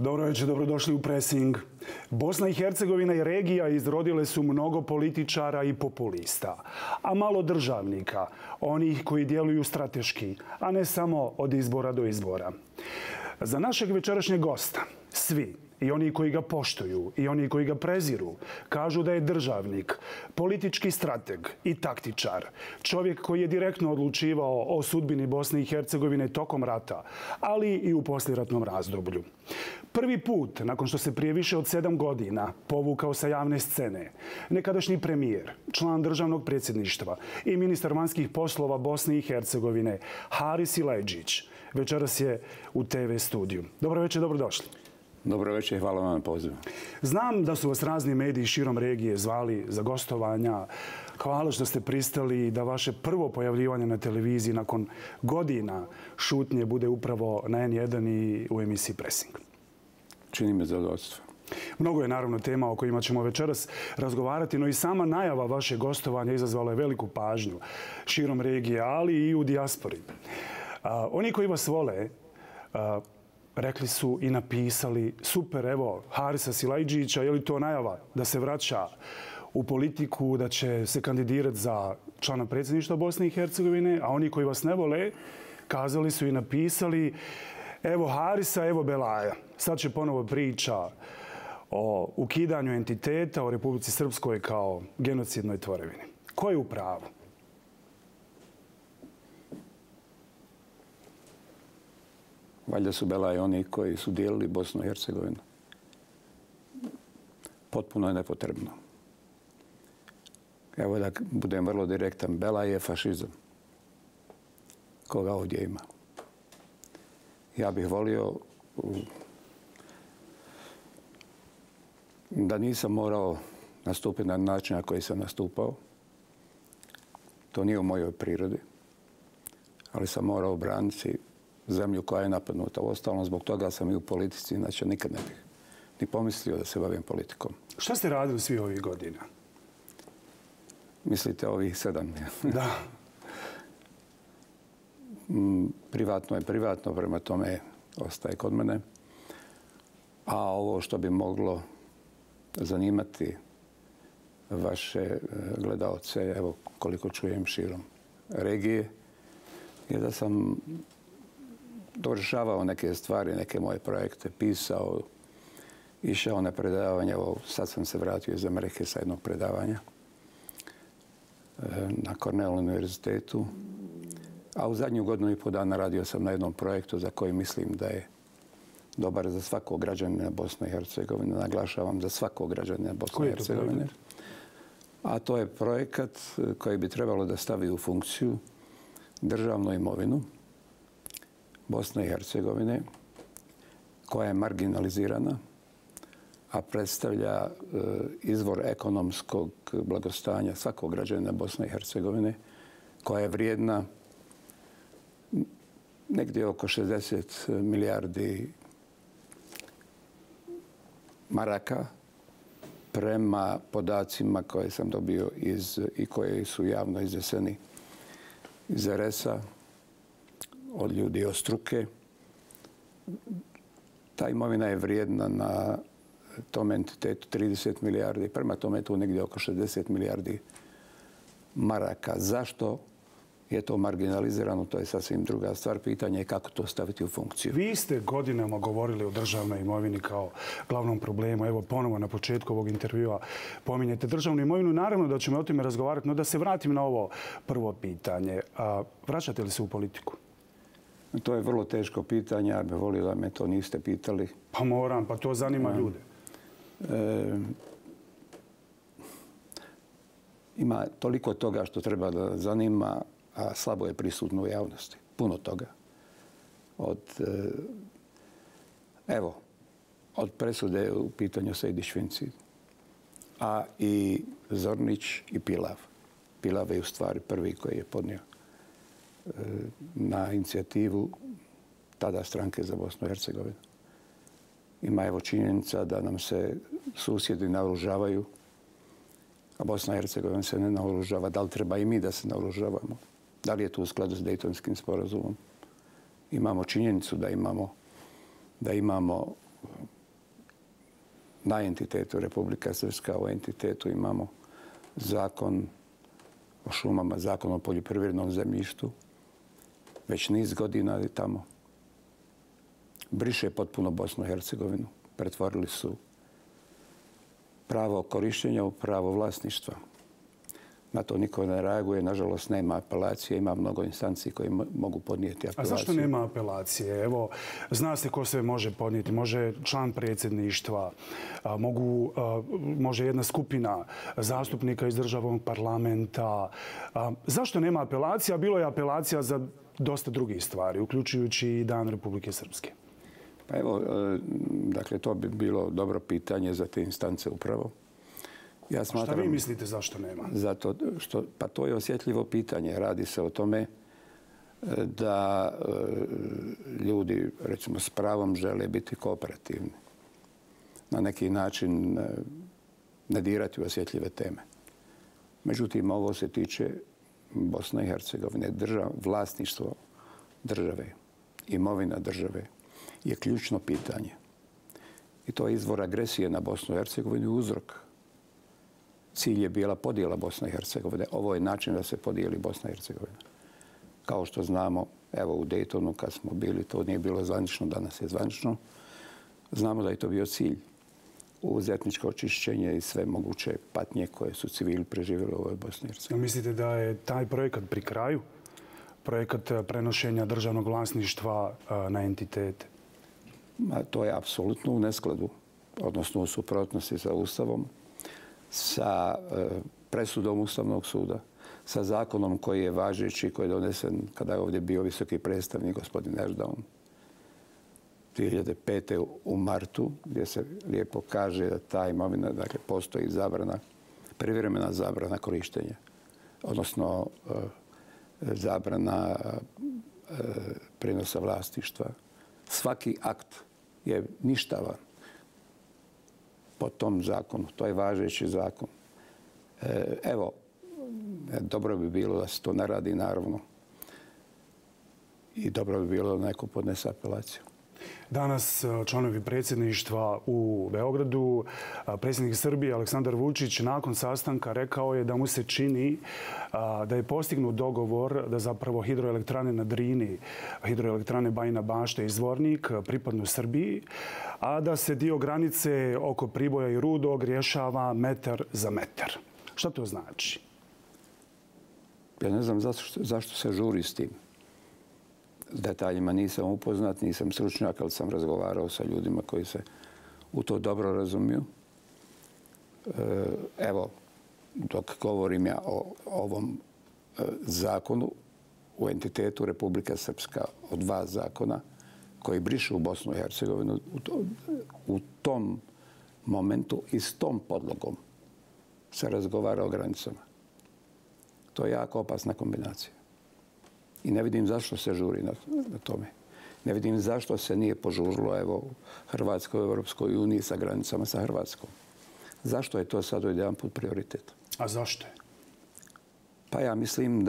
Dobro večer, dobrodošli u Pressing. Bosna i Hercegovina i regija izrodile su mnogo političara i populista, a malo državnika, onih koji djeluju strateški, a ne samo od izbora do izbora. Za našeg večerašnjeg gosta, svi, i oni koji ga poštuju i oni koji ga preziru, kažu da je državnik, politički strateg i taktičar, čovjek koji je direktno odlučivao o sudbini Bosne i Hercegovine tokom rata, ali i u poslijeratnom razdoblju. Prvi put, nakon što se prije više od 7 godina povukao sa javne scene, nekadašnji premijer, član državnog predsjedništva i ministar vanjskih poslova Bosne i Hercegovine, Haris Silajdžić, večeras je u TV studiju. Dobro večer, dobrodošli. Dobro večer i hvala vam na pozivu. Znam da su vas razni mediji širom regije zvali za gostovanja. Hvala što ste pristali da vaše prvo pojavljivanje na televiziji nakon godina šutnje bude upravo na N1 i u emisiji Pressing. Čini me zadovoljstvo. Mnogo je naravno tema o kojima ćemo večeras razgovarati, no i sama najava vašeg gostovanja izazvala je veliku pažnju širom regije, ali i u dijaspori. Oni koji vas vole rekli su i napisali: super, evo, Harisa Silajdžića, je li to najava da se vraća u politiku, da će se kandidirati za člana predsjedništva Bosne i Hercegovine, a oni koji vas ne vole kazali su i napisali: evo Harisa, evo Belaja. Sad će ponovo priča o ukidanju entiteta, o Republici Srpskoj kao genocidnoj tvorevini. Ko je u pravu? Valjda su Belaji oni koji su dijelili Bosnu i Hercegovinu. Potpuno je nepotrebno. Evo da budem vrlo direktan, Belaj je fašizam. Koga ovdje ima? Ja bih volio da nisam morao nastupiti na način na koji sam nastupao. To nije u mojoj prirodi. Ali sam morao braniti zemlju koja je napadnuta. Uostalom, zbog toga sam i u politici, inače nikad ne bih ni pomislio da se bavim politikom. Šta ste radili svi ovih godina? Mislite ovih 7? Da. Privatno je privatno, prema tome ostaje kod mene. A ovo što bi moglo zanimati vaše gledaoce, evo koliko čujem širom regije, je da sam dovršavao neke stvari, neke moje projekte, pisao, išao na predavanje. Evo, sad sam se vratio iz Amerike sa jednog predavanja na Cornell univerzitetu. A u zadnju godinu i pol dana radio sam na jednom projektu za koji mislim da je dobar za svakog građanina Bosne i Hercegovine. Naglašavam za svakog građanina Bosne i Hercegovine. A to je projekat koji bi trebalo da stavi u funkciju državnu imovinu Bosne i Hercegovine, koja je marginalizirana, a predstavlja izvor ekonomskog blagostanja svakog građanina Bosne i Hercegovine, koja je vrijedna negdje oko 60 milijardi maraka prema podacima koje sam dobio i koje su javno izneseni iz RS-a, od ljudi od struke. Ta imovina je vrijedna na tom entitetu 30 milijardi, prema tome je tu negdje oko 60 milijardi maraka. Zašto je to marginalizirano, to je sasvim druga stvar. Pitanje je kako to staviti u funkciju. Vi ste godinama govorili o državnoj imovini kao glavnom problemu. Evo, ponovo na početku ovog intervjua pominjete državnu imovinu. Naravno da ćemo o tome razgovarati, no da se vratim na ovo prvo pitanje. Vraćate li se u politiku? To je vrlo teško pitanje. Ja bih volio da me to niste pitali. Pa moram, pa to zanima ljude. Ima toliko toga što treba da zanima, a slabo je prisutno u javnosti. Puno toga. Od presude u pitanju Sejdić-Finci, a i Zornić i Pilav. Pilav je u stvari prvi koji je podnio na inicijativu tada Stranke za Bosnu i Hercegovinu. Ima evo činjenica da nam se susjedi naoružavaju, a Bosna i Hercegovina se ne naoružava. Da li treba i mi da se naoružavamo? Da li je to u skladu s Dejtonskim sporazumom? Imamo činjenicu da imamo na entitetu Republika Srpska, u entitetu imamo zakon o šumama, zakon o poljoprivrednom zemljištu. Već niz godina je tamo. Briše potpuno Bosnu i Hercegovinu. Pretvorili su pravo korištenja u pravo vlasništva. Na to niko ne reaguje. Nažalost, nema apelacije. Ima mnogo instanci koji mogu podnijeti apelaciju. A zašto nema apelacije? Evo, zna se ko sve može podnijeti. Može član predsjedništva, može jedna skupina zastupnika iz državnog parlamenta. Zašto nema apelacija? Bilo je apelacija za dosta drugih stvari, uključujući i Dan Republike Srpske. Pa evo, dakle, to bi bilo dobro pitanje za te instance upravo. Ja smatram, šta vi mislite zašto nema? Zato što, pa to je osjetljivo pitanje. Radi se o tome da ljudi, recimo, s pravom žele biti kooperativni. Na neki način ne dirati u osjetljive teme. Međutim, ovo se tiče Bosne i Hercegovine. Vlasništvo države, imovina države je ključno pitanje. I to je izvor agresije na Bosnu i Hercegovinu i uzrok. Cilj je bila podjela Bosne i Hercegovine. Ovo je način da se podijeli Bosna i Hercegovina. Kao što znamo, evo u Daytonu kad smo bili, to nije bilo zvanično, danas je zvanično. Znamo da je to bio cilj uz etničko očišćenje i sve moguće patnje koje su civili preživjeli u ovoj Bosni i Hercegovini. Mislite da je taj projekat pri kraju? Projekat prenošenja državnog vlasništva na entitete? To je apsolutno u neskladu, odnosno u suprotnosti sa Ustavom, sa presudom Ustavnog suda, sa zakonom koji je važeći, koji je donesen kada je ovdje bio visoki predstavnik gospodin Erdogan 2005. u martu, gdje se lijepo kaže da ta imovina, dakle, postoji zabrana, privremena zabrana korištenja, odnosno zabrana prenosa vlasništva. Svaki akt je ništavan po tom zakonu. To je važeći zakon. Evo, dobro bi bilo da se to ne radi, naravno. I dobro bi bilo da neko podnese apelaciju. Danas članovi predsjedništva u Beogradu, predsjednik Srbije Aleksandar Vučić nakon sastanka rekao je da mu se čini da je postignut dogovor da zapravo hidroelektrane na Drini, hidroelektrane Bajina Bašta i Zvornik pripadnu Srbiji, a da se dio granice oko Priboja i Rudog rješava metar za metar. Šta to znači? Ja ne znam zašto se žuri s tim. S detaljima nisam upoznat, nisam stručnjak, ali sam razgovarao sa ljudima koji se u to dobro razumiju. Evo, dok govorim ja o ovom zakonu u entitetu Republika Srpska, o 2 zakona koji brišu Bosnu i Hercegovinu, u tom momentu i s tom podlogom se razgovara o granicama. To je jako opasna kombinacija. I ne vidim zašto se žuri na tome. Ne vidim zašto se nije požurilo, evo, Hrvatskoj u Europskoj uniji sa granicama sa Hrvatskom. Zašto je to sad jedan put prioritet? A zašto je? Pa ja mislim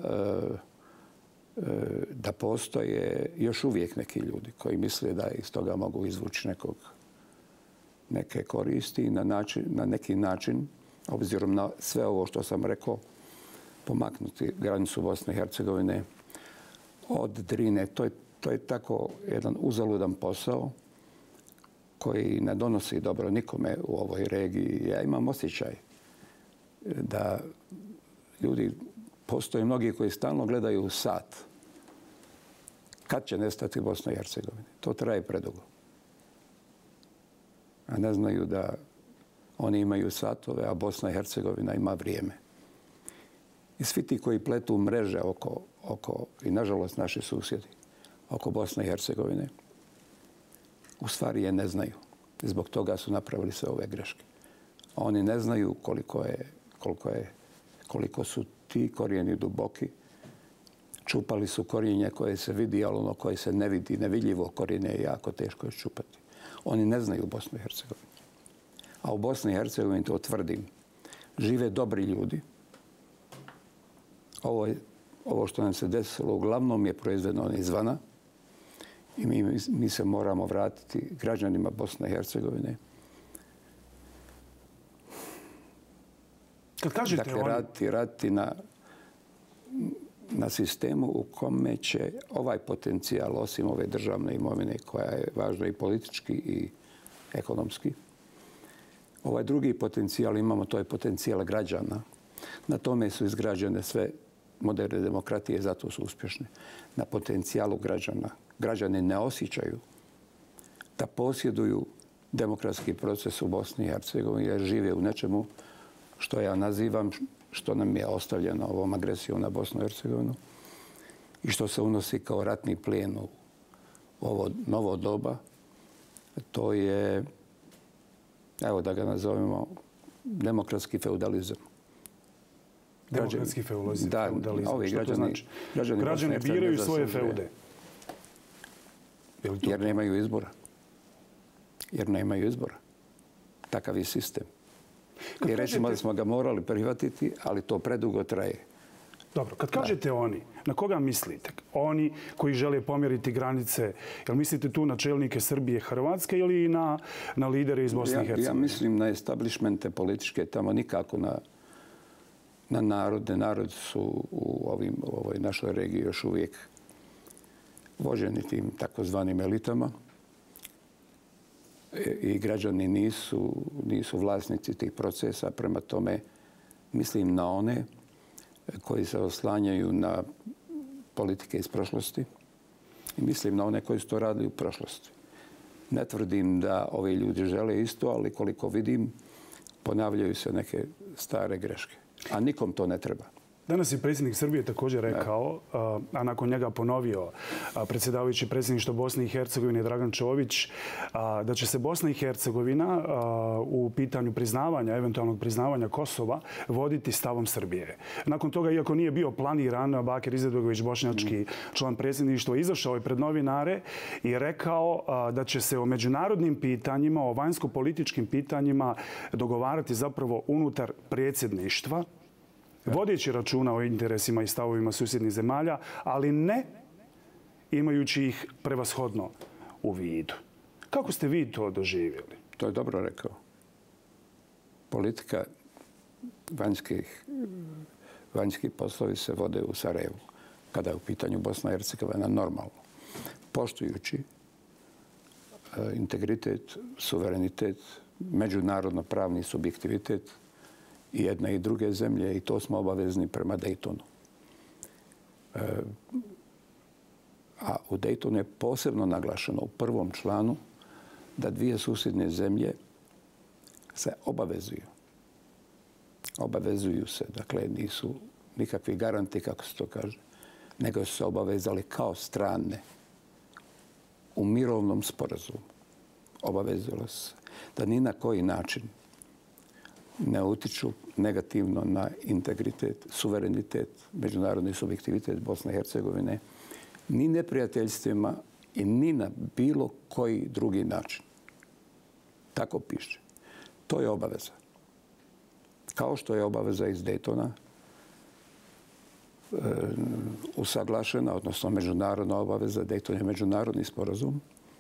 da postoje još uvijek neki ljudi koji misle da iz toga mogu izvući neke koristi i na neki način, obzirom na sve ovo što sam rekao, pomaknuti granicu Bosne i Hercegovine od Drine. To je tako jedan uzaludan posao koji ne donosi dobro nikome u ovoj regiji. Ja imam osjećaj da ljudi, postoje mnogi koji stalno gledaju sat. Kad će nestati Bosna i Hercegovina? To traje predugo. A ne znaju da oni imaju satove, a Bosna i Hercegovina ima vrijeme. I svi ti koji pletu mreže oko, i nažalost naši susjedi, oko Bosne i Hercegovine, u stvari je ne znaju. I zbog toga su napravili sve ove greške. Oni ne znaju koliko su ti korijeni duboki. Čupali su korijenje koje se vidi, ali ono koje se ne vidi, nevidljivo korijenje je jako teško čupati. Oni ne znaju Bosnu i Hercegovinu. A u Bosni i Hercegovini, to tvrdim, žive dobri ljudi. Ovo što nam se desilo uglavnom je proizvedeno izvana i mi se moramo vratiti građanima Bosne i Hercegovine Kad kažete dakle, raditi na sistemu u kome će ovaj potencijal, osim ove državne imovine koja je važna i politički i ekonomski, ovaj drugi potencijal imamo, to je potencijal građana. Na tome su izgrađene sve moderne demokratije, zato su uspješne. Na potencijalu građana. Građani ne osjećaju da posjeduju demokratski proces u Bosni i Hercegovini jer žive u nečemu što ja nazivam, što nam je ostavljeno ovom agresijom na Bosnu i Hercegovinu i što se unosi kao ratni plijen u ovo novo doba. To je, evo da ga nazovemo, demokratski feudalizam. Demokratski feudalizam. Da, ovi građani biraju svoje feude. Jer nemaju izbora. Jer nemaju izbora. Takav je sistem. I recimo da smo ga morali prihvatiti, ali to predugo traje. Dobro, kad kažete oni, na koga mislite? Oni koji žele pomjeriti granice, jel mislite tu na čelnike Srbije, Hrvatske ili na lidere iz Bosne i Hercegovine? Ja mislim na establishmente političke, tamo nikako na narode. Narod su u ovoj našoj regiji još uvijek vođeni tim takozvanim elitama i građani nisu vlasnici tih procesa. Prema tome mislim na one koji se oslanjaju na politike iz prošlosti i mislim na one koji su to radili u prošlosti. Ne tvrdim da ovi ljudi žele isto, ali koliko vidim ponavljaju se neke stare greške. A nikom to ne treba. Danas je predsjednik Srbije također rekao, a nakon njega ponovio predsjedavajući predsjedništva Bosne i Hercegovine Dragan Čović, da će se Bosna i Hercegovina u pitanju priznavanja, eventualnog priznavanja Kosova, voditi stavom Srbije. Nakon toga, iako nije bio planiran, Bakir Izetbegović, bošnjački član predsjedništva, izašao je pred novinare i rekao da će se o međunarodnim pitanjima, o vanjsko-političkim pitanjima dogovarati zapravo unutar predsjedništva, vodeći računa o interesima i stavovima susjednih zemalja, ali ne imajući ih prevashodno u vidu. Kako ste vi to doživjeli? To je dobro rekao. Politika vanjski poslovi se vode u Sarajevu, kada je u pitanju Bosna i Hercegovina normalno, poštujući integritet, suverenitet, međunarodno-pravni subjektivitet i jedne i druge zemlje i to smo obavezni prema Daytonu. A u Daytonu je posebno naglašeno u prvom članu da dvije susjedne zemlje se obavezuju. Obavezuju se, dakle nisu nikakvi garanti, kako se to kaže, nego su se obavezali kao strane u mirovnom sporazumu. Obavezalo se da ni na koji način ne utiču negativno na integritet, suverenitet, međunarodni subjektivitet Bosne i Hercegovine, ni neprijateljstvima i ni na bilo koji drugi način. Tako piše. To je obaveza. Kao što je obaveza iz Daytona usaglašena, odnosno međunarodna obaveza, Dayton je međunarodni sporazum,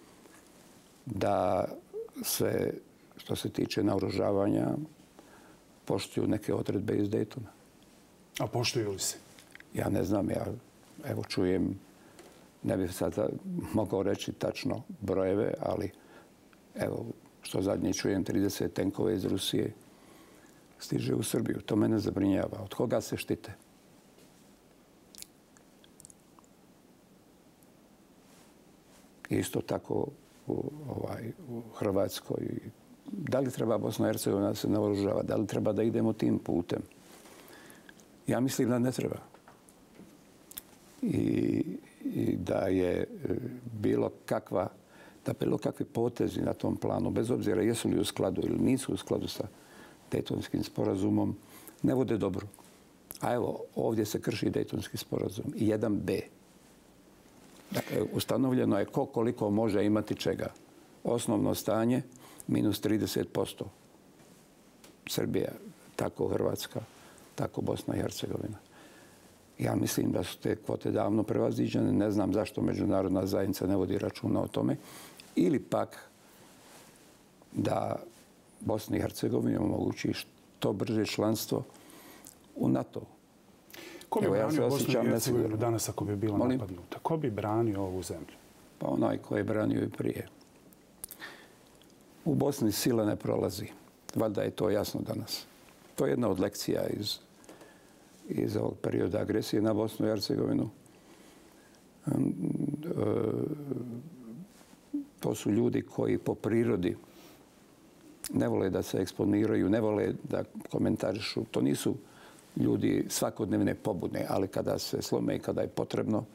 da se, što se tiče naoružavanja, poštuju neke odredbe iz Daytona. A poštuju li se? Ja ne znam, ja evo čujem, ne bih sad mogao reći tačno brojeve, ali evo što zadnje čujem, 30 tenkova iz Rusije stiže u Srbiju. To mene zabrinjava. Od koga se štite? Isto tako u Hrvatskoj. Da li treba Bosna i Hercegovina da se naoružava? Da li treba da idemo tim putem? Ja mislim da ne treba. I da je bilo kakvi potezi na tom planu, bez obzira jesu li u skladu ili nisu u skladu sa Daytonskim sporazumom, ne vode dobro. A evo, ovdje se krši Daytonski sporazum. 1b. Dakle, ustanovljeno je koliko može imati čega. Osnovno stanje minus 30%. Srbija, tako Hrvatska, tako Bosna i Hercegovina. Ja mislim da su te kvote davno prevaziđene. Ne znam zašto međunarodna zajednica ne vodi računa o tome. Ili pak da Bosni i Hercegovini omogući što brže članstvo u NATO. Ko bi branio Bosnu i Hercegovinu danas ako bi bila napadnuta? Ko bi branio ovu zemlju? Pa onaj ko je branio i prije. U Bosni sila ne prolazi. Valjda je to jasno danas. To je jedna od lekcija iz ovog perioda agresije na Bosnu i Hercegovinu. To su ljudi koji po prirodi ne vole da se eksponiraju, ne vole da komentarišu. To nisu ljudi svakodnevne pobune, ali kada se slome i kada je potrebno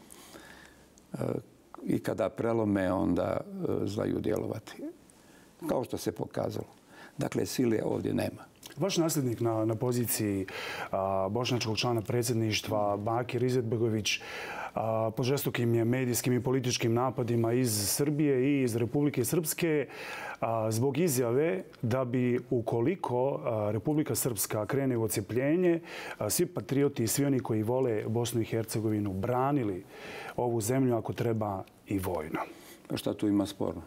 i kada prelome, onda znaju djelovati. Kao što se pokazalo. Dakle, sile ovdje nema. Vaš nasljednik na poziciji bošnjačkog člana predsjedništva, Bakir Izetbegović, pod žestokim je medijskim i političkim napadima iz Srbije i iz Republike Srpske zbog izjave da bi ukoliko Republika Srpska krene u odcepljenje, svi patrioti i svi oni koji vole Bosnu i Hercegovinu branili ovu zemlju ako treba i vojno. Pa šta tu ima sporno?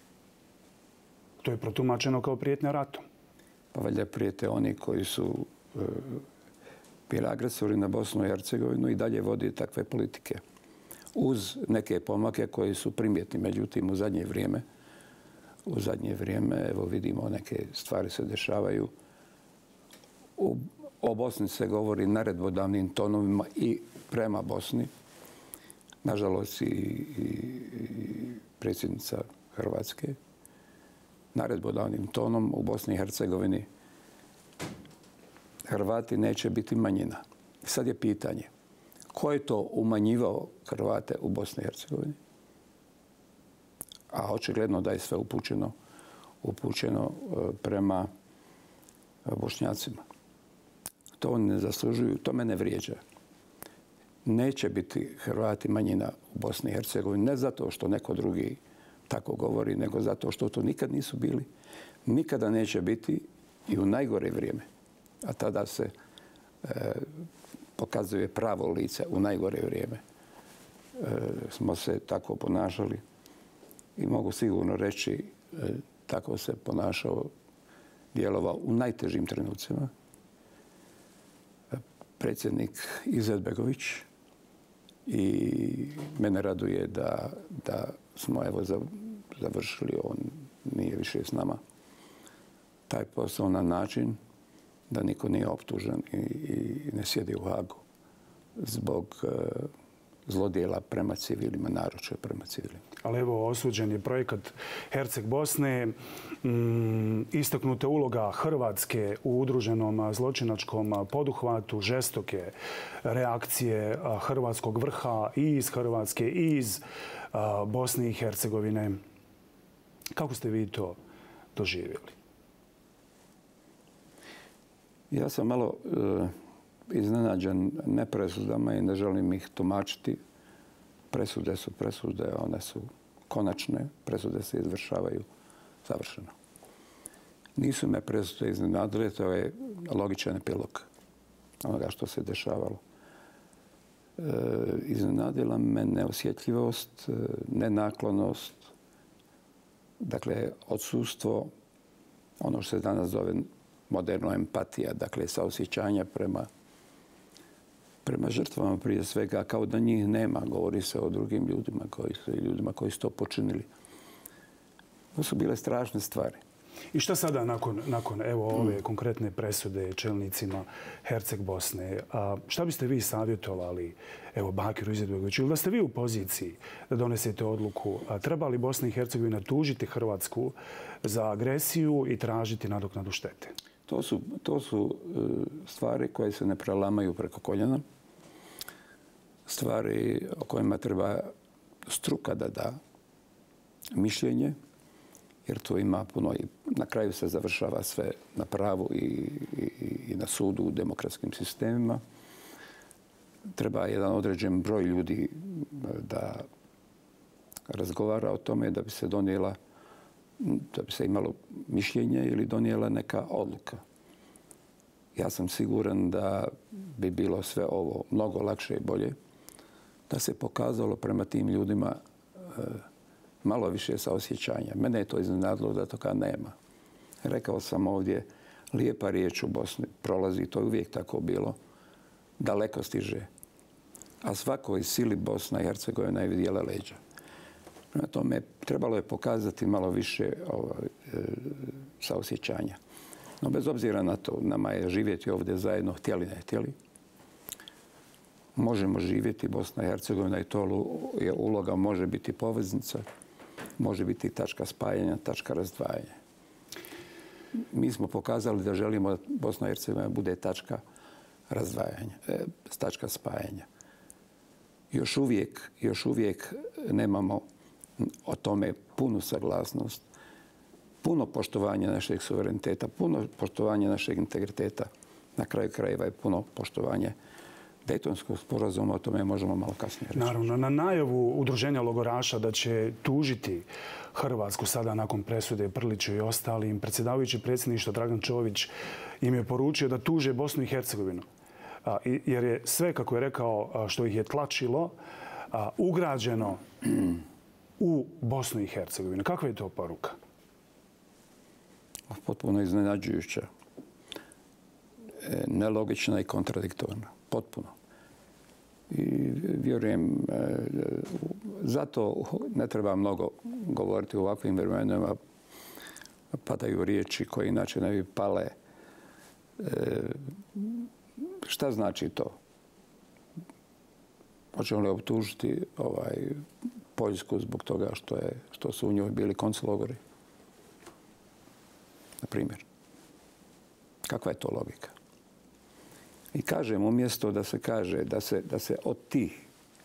To je protumačeno kao prijetnja ratom. Pa valjda prijete oni koji su bili agresori na Bosnu i Hercegovinu i dalje vodi takve politike. Uz neke pomake koji su primjetni, međutim u zadnje vrijeme, evo vidimo neke stvari se dešavaju. O Bosni se govori naredbodavnim tonovima i prema Bosni. Nažalost i predsjednica Hrvatske naredbodavnim tonom u Bosni i Hercegovini. Hrvati neće biti manjina. Sad je pitanje, ko je to umanjivao Hrvate u Bosni i Hercegovini? A očigledno da je sve upućeno prema Bošnjacima. To oni ne zaslužuju, to mene vrijeđa. Neće biti Hrvati manjina u Bosni i Hercegovini, ne zato što neko drugi tako govori, nego zato što to nikad nisu bili. Nikada neće biti i u najgore vrijeme. A tada se pokazuje pravo lice u najgore vrijeme. Smo se tako ponašali i mogu sigurno reći tako se ponašao, djelovao u najtežim trenucima predsjednik Izetbegović i mene raduje da smo evo završili, on nije više s nama, taj posao na način da niko nije optužen i ne sjedi u Hagu zbog zlodjela prema civilima, naročito prema civilima. Ali evo, osuđen je projekat Herceg Bosne, istaknuta uloga Hrvatske u udruženom zločinačkom poduhvatu, žestoke reakcije hrvatskog vrha i iz Hrvatske i iz Bosne i Hercegovine. Kako ste vi to doživjeli? Ja sam malo iznenađen nepresudama i ne želim ih tumačiti. Presude su presude, one su konačne, presude se izvršavaju završeno. Nisu me presude iznenadile, to je logičan epilog onoga što se dešavalo. Iznenadila me neosjetljivost, nenaklonost, dakle odsustvo, ono što se danas zove moderno empatija, dakle saosjećanja prema žrtvama prije svega, kao da njih nema. Govori se o drugim ljudima koji su to počinili. To su bile strašne stvari. I šta sada nakon evo ove konkretne presude čelnicima Herceg Bosne? Šta biste vi savjetovali evo Bakiru Izetbegoviću? Ili da ste vi u poziciji da donesete odluku treba li Bosna i Hercegovina tužiti Hrvatsku za agresiju i tražiti nadoknadu štete? To su stvari koje se ne prelamaju preko koljena. Stvari o kojima treba struka da da mišljenje, jer tu ima puno i na kraju se završava sve na pravu i na sudu u demokratskim sistemima. Treba jedan određen broj ljudi da razgovara o tome da bi se donijela, da bi se imalo mišljenje ili donijela neka odluka. Ja sam siguran da bi bilo sve ovo mnogo lakše i bolje da se pokazalo prema tim ljudima malo više saosjećanja. Mene je to iznenadilo da toga nema. Rekao sam ovdje, lijepa riječ u Bosni prolazi, to je uvijek tako bilo. daleko stiže. A svakoj sili Bosna i Hercegovina je vidjela leđa. Prema tome, trebalo je pokazati malo više saosjećanja. No, bez obzira na to, nama je živjeti ovdje zajedno, htjeli ne htjeli. Možemo živjeti Bosna i Hercegovina i to je uloga, može biti poveznica, može biti tačka spajanja, tačka razdvajanja. Mi smo pokazali da želimo da Bosna i Hercegovina bude tačka razdvajanja, tačka spajanja. Još uvijek nemamo o tome punu saglasnost, puno poštovanja našeg suvereniteta, puno poštovanja našeg integriteta. Na kraju krajeva je puno poštovanje Dejtonskog sporazuma, o tome možemo malo kasnije reći. Naravno, na najavu udruženja logoraša da će tužiti Hrvatsku sada nakon presude Prliću i ostalim, predsjedavajući predsjedništva Dragan Čović im je poručio da tuže Bosnu i Hercegovinu. Jer je sve, kako je rekao, što ih je tlačilo, ugrađeno u Bosnu i Hercegovinu. Kakva je to poruka? Potpuno iznenađujuća. Nelogična i kontradiktorna. Potpuno. I vjerujem, zato ne treba mnogo govoriti u ovakvim vremenima. Padaju riječi koje inače ne bi pale. Šta znači to? Hoćemo li optužiti Poljsku zbog toga što su u njoj bili koncelogori? Na primjer. Kakva je to logika? I kažem, umjesto da se kaže da se od tih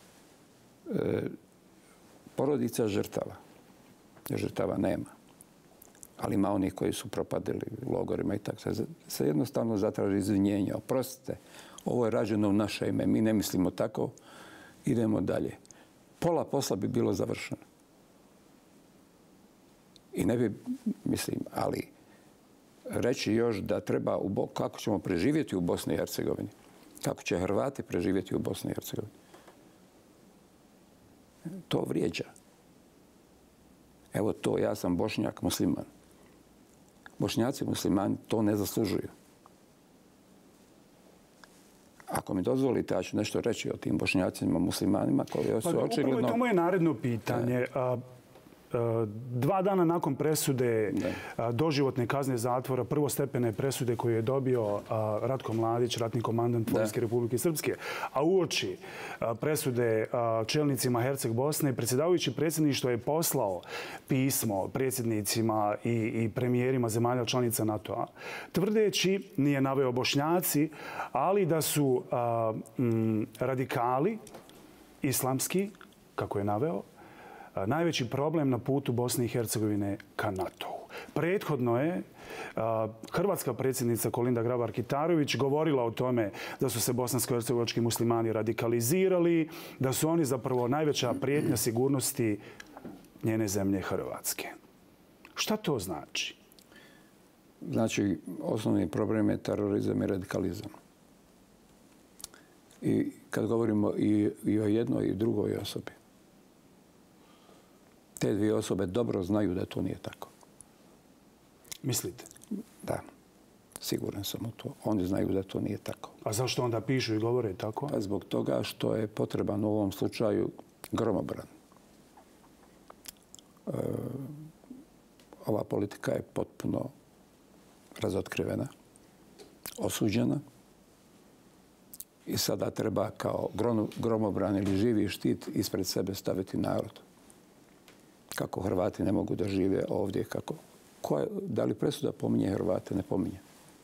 porodica žrtava, jer žrtava nema, ali ima onih koji su propadili u logorima i tako se jednostavno zatraži izvinjenje. Oprostite, ovo je rađeno u naše ime, mi ne mislimo tako, idemo dalje. Pola posla bi bilo završeno. I ne bi, ali reći još da treba, kako ćemo preživjeti u Bosni i Hercegovini, kako će Hrvati preživjeti u Bosni i Hercegovini. To vrijeđa. Evo to, ja sam Bošnjak, musliman. Bošnjaci muslimani to ne zaslužuju. Ako mi dozvolite, ja ću nešto reći o tim Bošnjacima, muslimanima koji su očigledno... Upravo je to moje naredno pitanje. 2 dana nakon presude doživotne kazne zatvora, prvostepene presude koju je dobio Ratko Mladić, ratni komandant Vojske Republike Srpske, a uoči presude čelnicima Herceg Bosne, predsjedavajući predsjedništvo je poslao pismo predsjednicima i premijerima zemalja članica NATO-a, tvrdeći, nije naveo Bošnjaci, ali da su radikali islamski, kako je naveo, najveći problem na putu Bosne i Hercegovine ka NATO-u. Prethodno je hrvatska predsjednica Kolinda Grabar-Kitarović govorila o tome da su se bosansko-hercegovački muslimani radikalizirali, da su oni zapravo najveća prijetnja sigurnosti njene zemlje Hrvatske. Šta to znači? Znači, osnovni problem je terorizam i radikalizam. I kad govorimo i o jednoj i drugoj osobi, te dvije osobe dobro znaju da to nije tako. Mislite? Da, siguran sam u to. Oni znaju da to nije tako. A zašto onda pišu i govore tako? Pa zbog toga što je potreban u ovom slučaju gromobran. Ova politika je potpuno razotkrivena, osuđena i sada treba kao gromobran ili živi štit ispred sebe staviti narod. Kako Hrvati ne mogu da žive ovdje, kako... Da li presuda pominje Hrvate? Ne pominje.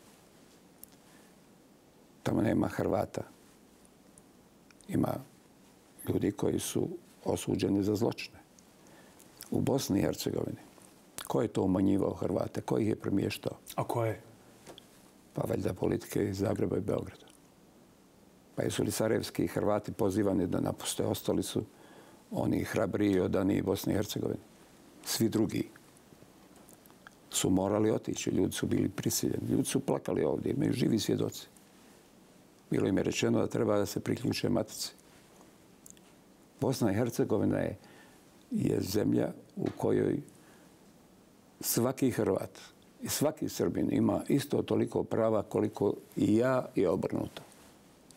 Tamo nema Hrvata. Ima ljudi koji su osuđeni za zločine. U Bosni i Hercegovini. Ko je to umanjivao Hrvate? Ko ih je premještao? A ko je? Pa valjda politike iz Zagreba i Beograda. Pa jesu li sarajevski Hrvati pozivani da napuste? Ostali su oni hrabriji i odaniji Bosni i Hercegovini. Svi drugi su morali otići. Ljudi su bili prisiljeni. Ljudi su plakali ovdje. Imaju živi svjedoci. Bilo im je rečeno da treba da se priključe matici. Bosna i Hercegovina je zemlja u kojoj svaki Hrvat i svaki Srbin ima isto toliko prava koliko i ja i obrnuto.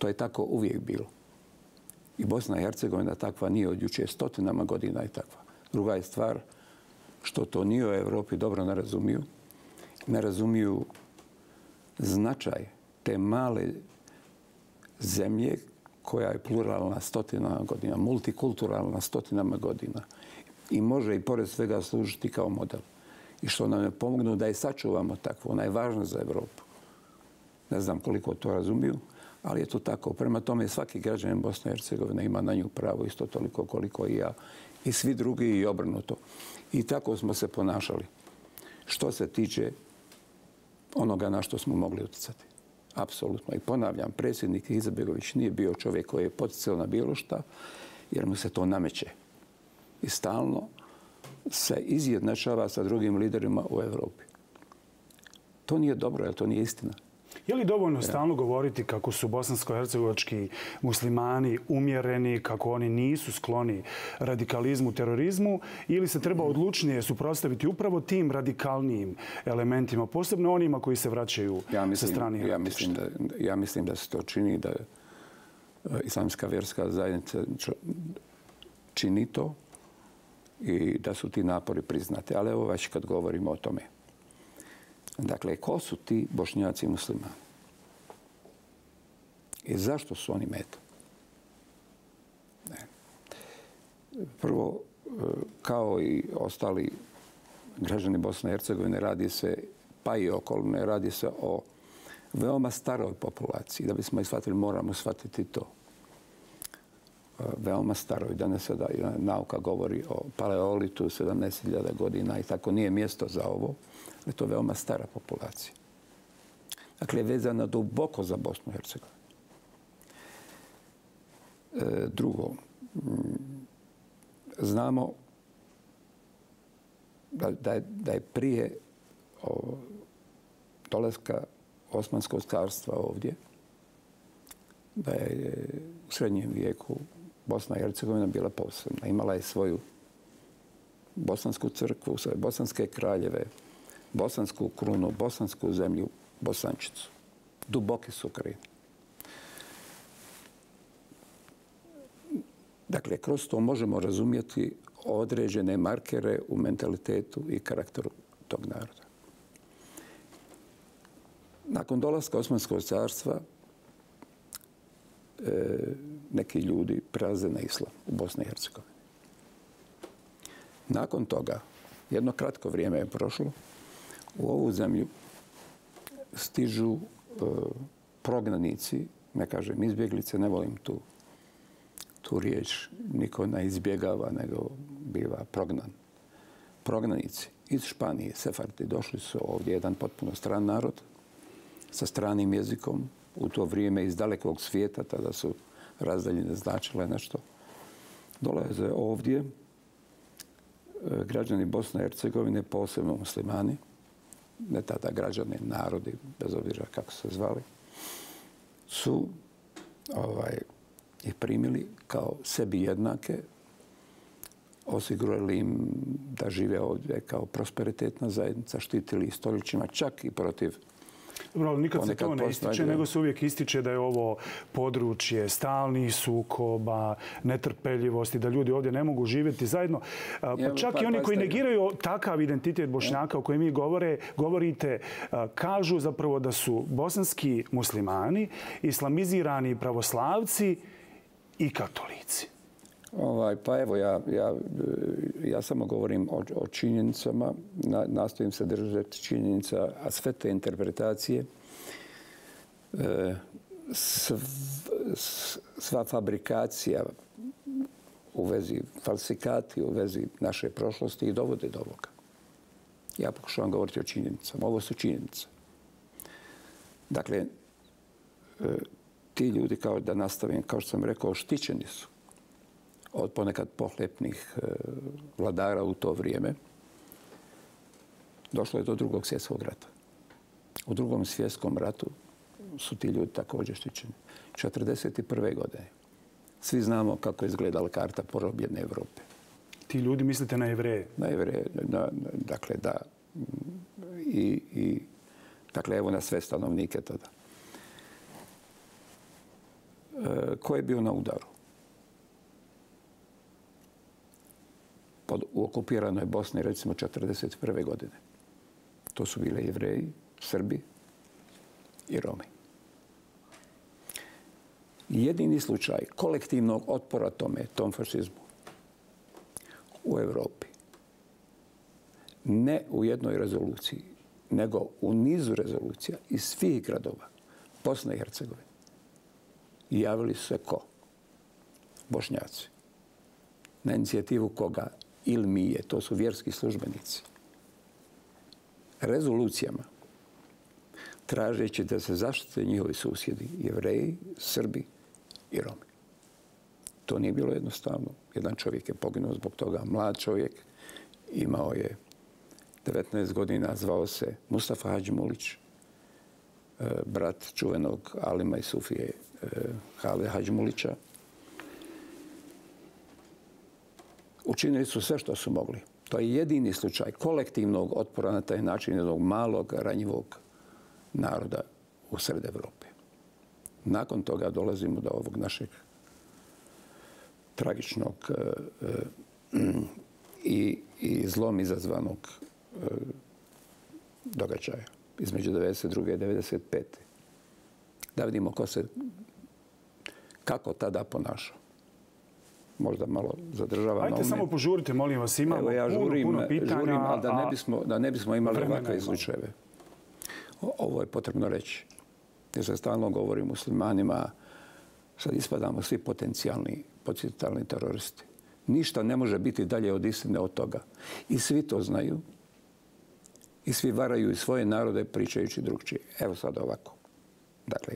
To je tako uvijek bilo. I Bosna i Hercegovina takva nije od jučer, stotinama godina je takva. Druga je stvar što to nije u Europi dobro ne razumiju. Ne razumiju značaj te male zemlje koja je pluralna stotinama godina, multikulturalna stotinama godina i može i pored svega služiti kao model. I što nam je pomognu da je sačuvamo takvo. Ona je važna za Europu. Ne znam koliko to razumiju, ali je to tako. Prema tome, svaki građanin Bosne i Hercegovine ima na nju pravo isto toliko koliko i ja. I svi drugi i obrnuto. I tako smo se ponašali. Što se tiče onoga na što smo mogli utjecati. Apsolutno. I ponavljam, predsjednik Izetbegović nije bio čovjek koji je poticao na bilo šta, jer mu se to nameće. I stalno se izjednačava sa drugim liderima u Europi. To nije dobro, jer to nije istina. Je li dovoljno stalno govoriti kako su bosansko-hercegovački muslimani umjereni, kako oni nisu skloni radikalizmu, terorizmu, ili se treba odlučnije suprotstaviti upravo tim radikalnijim elementima, posebno onima koji se vraćaju sa stranih ratišta? Ja mislim da se to čini, da islamska vjerska zajednica čini to i da su ti napori priznati. Ali evo već kad govorimo o tome. Dakle, ko su ti Bošnjaci i muslimani? I zašto su oni meta? Prvo, kao i ostali građani Bosne i Hercegovine, radi se, pa i okoline, radi se o veoma staroj populaciji. Da bismo shvatili, moramo shvatiti to. Veoma staroj. Danas sada nauka govori o paleolitu, 17.000 godina i tako. Nije mjesto za ovo. Je to veoma stara populacija. Dakle, vezana duboko za Bosnu i Hercegovinu. Drugo, znamo da je prije dolaska Osmanskog carstva ovdje, da je u srednjem vijeku Bosna i Hercegovina bila posebna. Imala je svoju bosansku crkvu, svoje bosanske kraljeve, bosansku krunu, bosansku zemlju, Bosančicu. Duboki su korijeni. Dakle, kroz to možemo razumjeti određene markere u mentalitetu i karakteru tog naroda. Nakon dolaska Osmanskog carstva neki ljudi prelaze na islam u Bosni i Hercegovini. Nakon toga, jedno kratko vrijeme je prošlo, u ovu zemlju stižu prognanici, ne kažem izbjeglice, ne volim tu riječ, niko ne izbjegava, nego biva prognan. Prognanici iz Španije, Sefardi, došli su ovdje, jedan potpuno stran narod, sa stranim jezikom, u to vrijeme iz dalekog svijeta, tada su razdaljine značile nešto. Dolaze ovdje građani Bosne i Hercegovine, posebno muslimani, ne tada građani, narodi, bez obzira kako se zvali, su ih primili kao sebi jednake, osigurali im da žive ovdje kao prosperitetna zajednica, štitili ih stoljećima, čak i protiv. Dobro, nikad se to ne ističe, nego se uvijek ističe da je ovo područje stalnih sukoba, netrpeljivosti, da ljudi ovdje ne mogu živjeti zajedno. Pa čak i oni koji negiraju takav identitet Bošnjaka o kojem mi govorite, kažu zapravo da su bosanski muslimani, islamizirani pravoslavci i katolici. Pa evo, ja samo govorim o činjenicama, nastojim se držati činjenica, a sve te interpretacije, sva fabrikacija u vezi falsifikati, u vezi naše prošlosti i dovode do ovoga. Ja pokušavam govoriti o činjenicama. Ovo su činjenice. Dakle, ti ljudi, kao da nastavim, kao što sam rekao, štićeni su od ponekad pohlepnih vladara u to vrijeme. Došlo je do Drugog svjetskog rata. U Drugom svjetskom ratu su ti ljudi također štićeni. 1941. godine. Svi znamo kako je izgledala karta porobljene Evrope. Ti ljudi mislite na Jevreje? Na Jevreje, dakle da. Dakle, evo na sve stanovnike tada. ko je bio na udaru? U okupiranoj Bosni, recimo, 1941. godine. To su bile Jevreji, Srbi i Romi. Jedini slučaj kolektivnog otpora tom fašizmu u Europi, ne u jednoj rezoluciji, nego u nizu rezolucija iz svih gradova Bosne i Hercegovine, javili su se ko? Bošnjaci. Na inicijativu koga? Ilmije, to su vjerski službenici. Rezolucijama, tražeći da se zaštite njihovi susjedi, Jevreji, Srbi i Romi. To nije bilo jednostavno. Jedan čovjek je poginuo zbog toga. Mlad čovjek, imao je 19 godina, zvao se Mustafa Hadžimulić, brat čuvenog alima i sufije Hale Hadžimulića. Učinili su sve što su mogli. To je jedini slučaj kolektivnog otpora na taj način jednog malog, ranjivog naroda u sred Evrope. Nakon toga dolazimo do ovog našeg tragičnog i zlom izazvanog događaja između 1992. i 1995. Da vidimo kako tada ponaša. Možda malo zadržava. Ajde, samo požurite, molim vas, imamo puno pitanja. Žurim, ali da ne bismo imali ovakve slučajeve. Ovo je potrebno reći. Jer se stalno govori muslimanima, sad ispadamo svi potencijalni teroristi. Ništa ne može biti dalje od istine od toga. I svi to znaju. I svi varaju i svoje narode pričajući drugčije. Evo sad ovako. Dakle,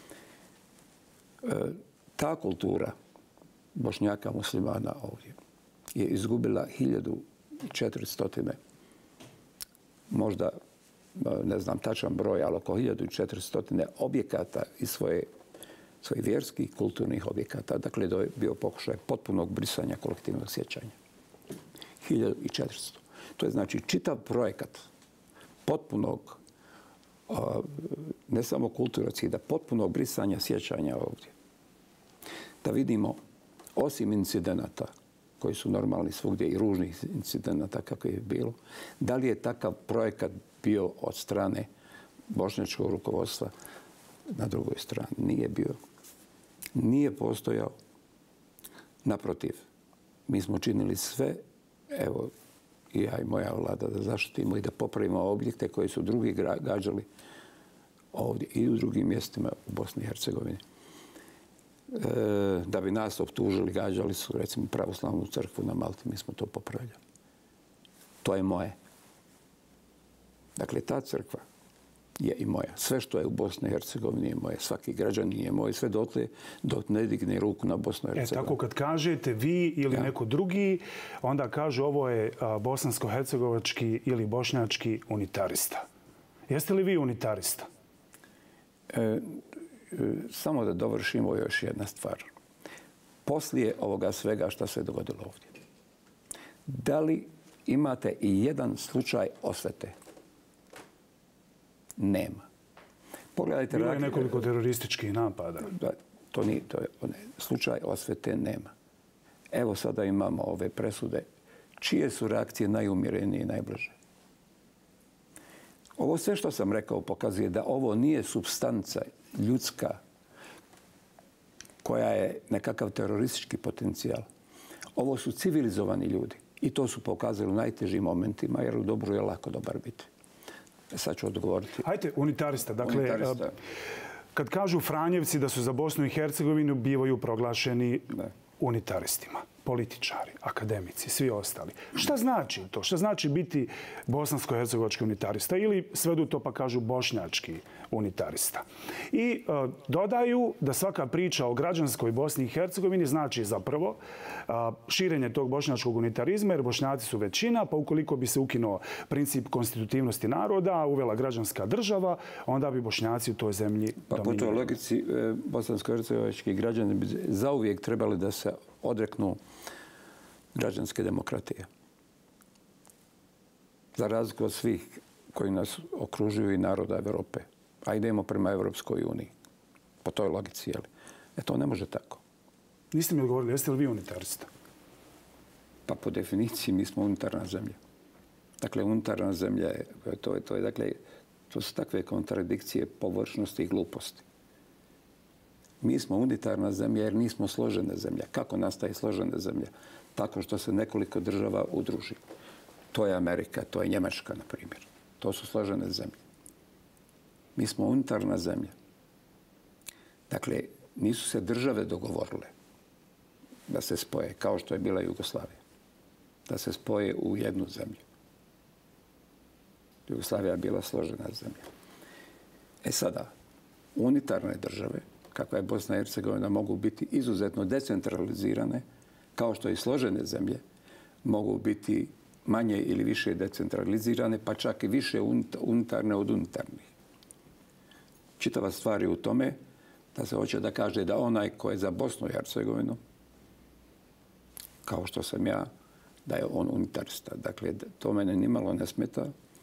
ta kultura Bošnjaka muslimana ovdje je izgubila 1400, možda ne znam tačan broj, ali oko 1400 objekata iz svojih vjerskih kulturnih objekata. Dakle, to je bio pokušaj potpunog brisanja kolektivnog sjećanja. 1400. To je znači čitav projekat potpunog, ne samo kulturocida, potpunog brisanja sjećanja ovdje. Da vidimo, osim incidenata koji su normalni svugdje i ružnih incidenata kako je bilo, da li je takav projekat bio od strane bošnjačkog rukovodstva na drugoj strani? Nije bio. Nije postojao. Naprotiv, mi smo činili sve, evo i ja i moja vlada, da zaštitimo i da popravimo objekte koje su drugi gađali ovdje i u drugim mjestima u Bosni i Hercegovini. Da bi nas optužili, gađali su recimo pravoslavnu crkvu na Malti, mi smo to popravljali. To je moje. Dakle, ta crkva je i moja. Sve što je u Bosni i Hercegovini je moje. Svaki građanin je moj. Sve dotle dok ne digne ruku na Bosnu i Hercegovinu. Tako kad kažete vi ili neko drugi, onda kažu ovo je bosansko-hercegovački ili bošnjački unitarista. Jeste li vi unitarista? Samo da dovršimo još jedna stvar. Poslije ovoga svega što se dogodilo ovdje, da li imate i jedan slučaj osvete? Nema. Pogledajte, bilo je nekoliko terorističkih napada. To nije, slučaj osvete nema. Evo sada imamo ove presude. Čije su reakcije najumjerenije i najbliže? Ovo sve što sam rekao pokazuje da ovo nije supstanca ljudska koja je nekakav teroristički potencijal. Ovo su civilizovani ljudi i to su pokazali u najtežim momentima jer u dobru je lako dobar biti. Sad ću odgovoriti. Hajde, unitarista. Dakle, kad kažu Franjevci da su za Bosnu i Hercegovinu, bivaju proglašeni unitaristima. Političari, akademici, svi ostali. Šta znači to? Šta znači biti bosansko-hercegovački unitarista? Ili svedu to pa kažu bošnjački unitarista. I dodaju da svaka priča o građanskoj Bosni i Hercegovini znači zapravo širenje tog bošnjačkog unitarizma, jer Bošnjaci su većina, pa ukoliko bi se ukinuo princip konstitutivnosti naroda, uvela građanska država, onda bi Bošnjaci u toj zemlji dominirali. Pa po toj logici bosansko-hercegovački građani bi zauvijek trebali da se odreknu građanske demokratije. Za razliku od svih koji nas okružuju i naroda Evrope. A idemo prema Evropskoj uniji. Po toj logici, jel? To ne može tako. Niste mi odgovorili, jeste li vi unitarista? Pa po definiciji mi smo unitarna zemlja. Dakle, unitarna zemlja je, to su takve kontradikcije površnosti i gluposti. Mi smo unitarna zemlja jer nismo složena zemlja. Kako nastaje složena zemlja? Tako što se nekoliko država udruži. To je Amerika, to je Njemačka, na primjer. To su složene zemlje. Mi smo unitarna zemlja. Dakle, nisu se države dogovorile da se spoje, kao što je bila Jugoslavija. Da se spoje u jednu zemlju. Jugoslavija je bila složena zemlja. Sada, unitarne države, kakva je Bosna i Hercegovina, mogu biti izuzetno decentralizirane, kao što i složene zemlje mogu biti manje ili više decentralizirane, pa čak i više unitarne od unitarnih. Čitava stvar je u tome da se hoće da kaže da onaj ko je za Bosnu i Hercegovinu, kao što sam ja, da je on unitarista. Dakle, to mene nimalo ne smeta.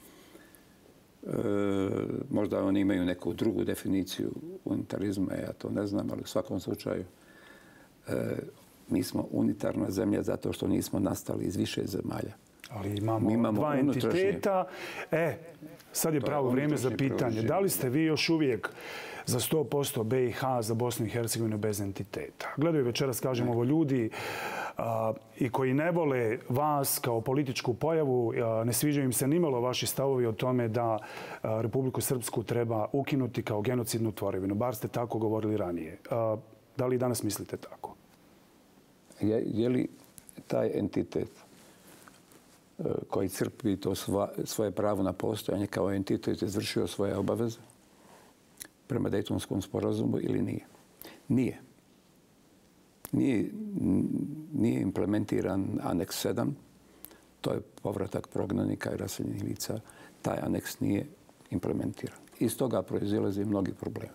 Možda oni imaju neku drugu definiciju unitarizma, ja to ne znam, ali u svakom slučaju mi smo unitarna zemlja zato što nismo nastali iz više zemalja. Ali imamo dva entiteta. Sad je pravo vrijeme za pitanje. Da li ste vi još uvijek za 100% BiH, za Bosnu i Hercegovinu bez entiteta? Gledaju večeras, kažem, ovo ljudi i koji ne vole vas kao političku pojavu, ne sviđaju im se nimalo vaši stavovi o tome da Republiku Srpsku treba ukinuti kao genocidnu tvorevinu. Bar ste tako govorili ranije. Da li i danas mislite tako? Je li taj entitet koji crpi to svoje pravo na postojanje kao entitet izvršio svoje obaveze prema Dejtonskom sporazumu ili nije? Nije. Nije implementiran aneks 7. To je povratak prognanika i raseljenih lica. Taj aneks nije implementiran. Iz toga proizilaze mnogi problemi.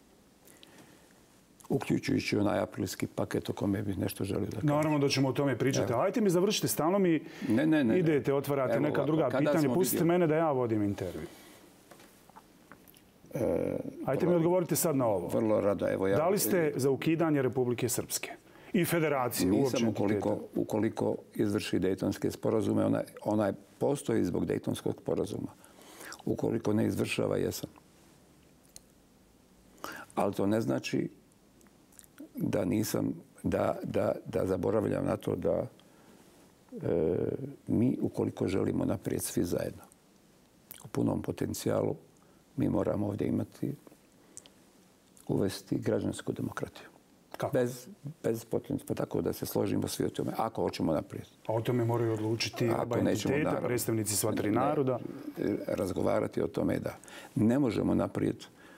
Uključujući onaj aprilski paket o kome bih nešto želio da kažem. Naravno da ćemo o tome pričati. Ajte mi završite, stalno mi idete, otvarate neka druga pitanja. Pustite mene da ja vodim intervju. Ajte mi odgovorite sad na ovo. Vrlo rado. Da li ste za ukidanje Republike Srpske i federacije? Nisam ukoliko izvrši Dejtonske sporazume. Onaj postoji zbog Dejtonskog sporazuma. Ukoliko ne izvršava, jesam. Ali to ne znači da nisam, da zaboravljam na to da mi, ukoliko želimo naprijed svi zajedno, u punom potencijalu, mi moramo ovdje uvesti građansku demokratiju. Kako? Bez potencijala, tako da se složimo svi o tome, ako hoćemo naprijed. A o tome moraju odlučiti oba entiteta, predstavnici sva tri naroda? Razgovarati o tome da ne možemo naprijed.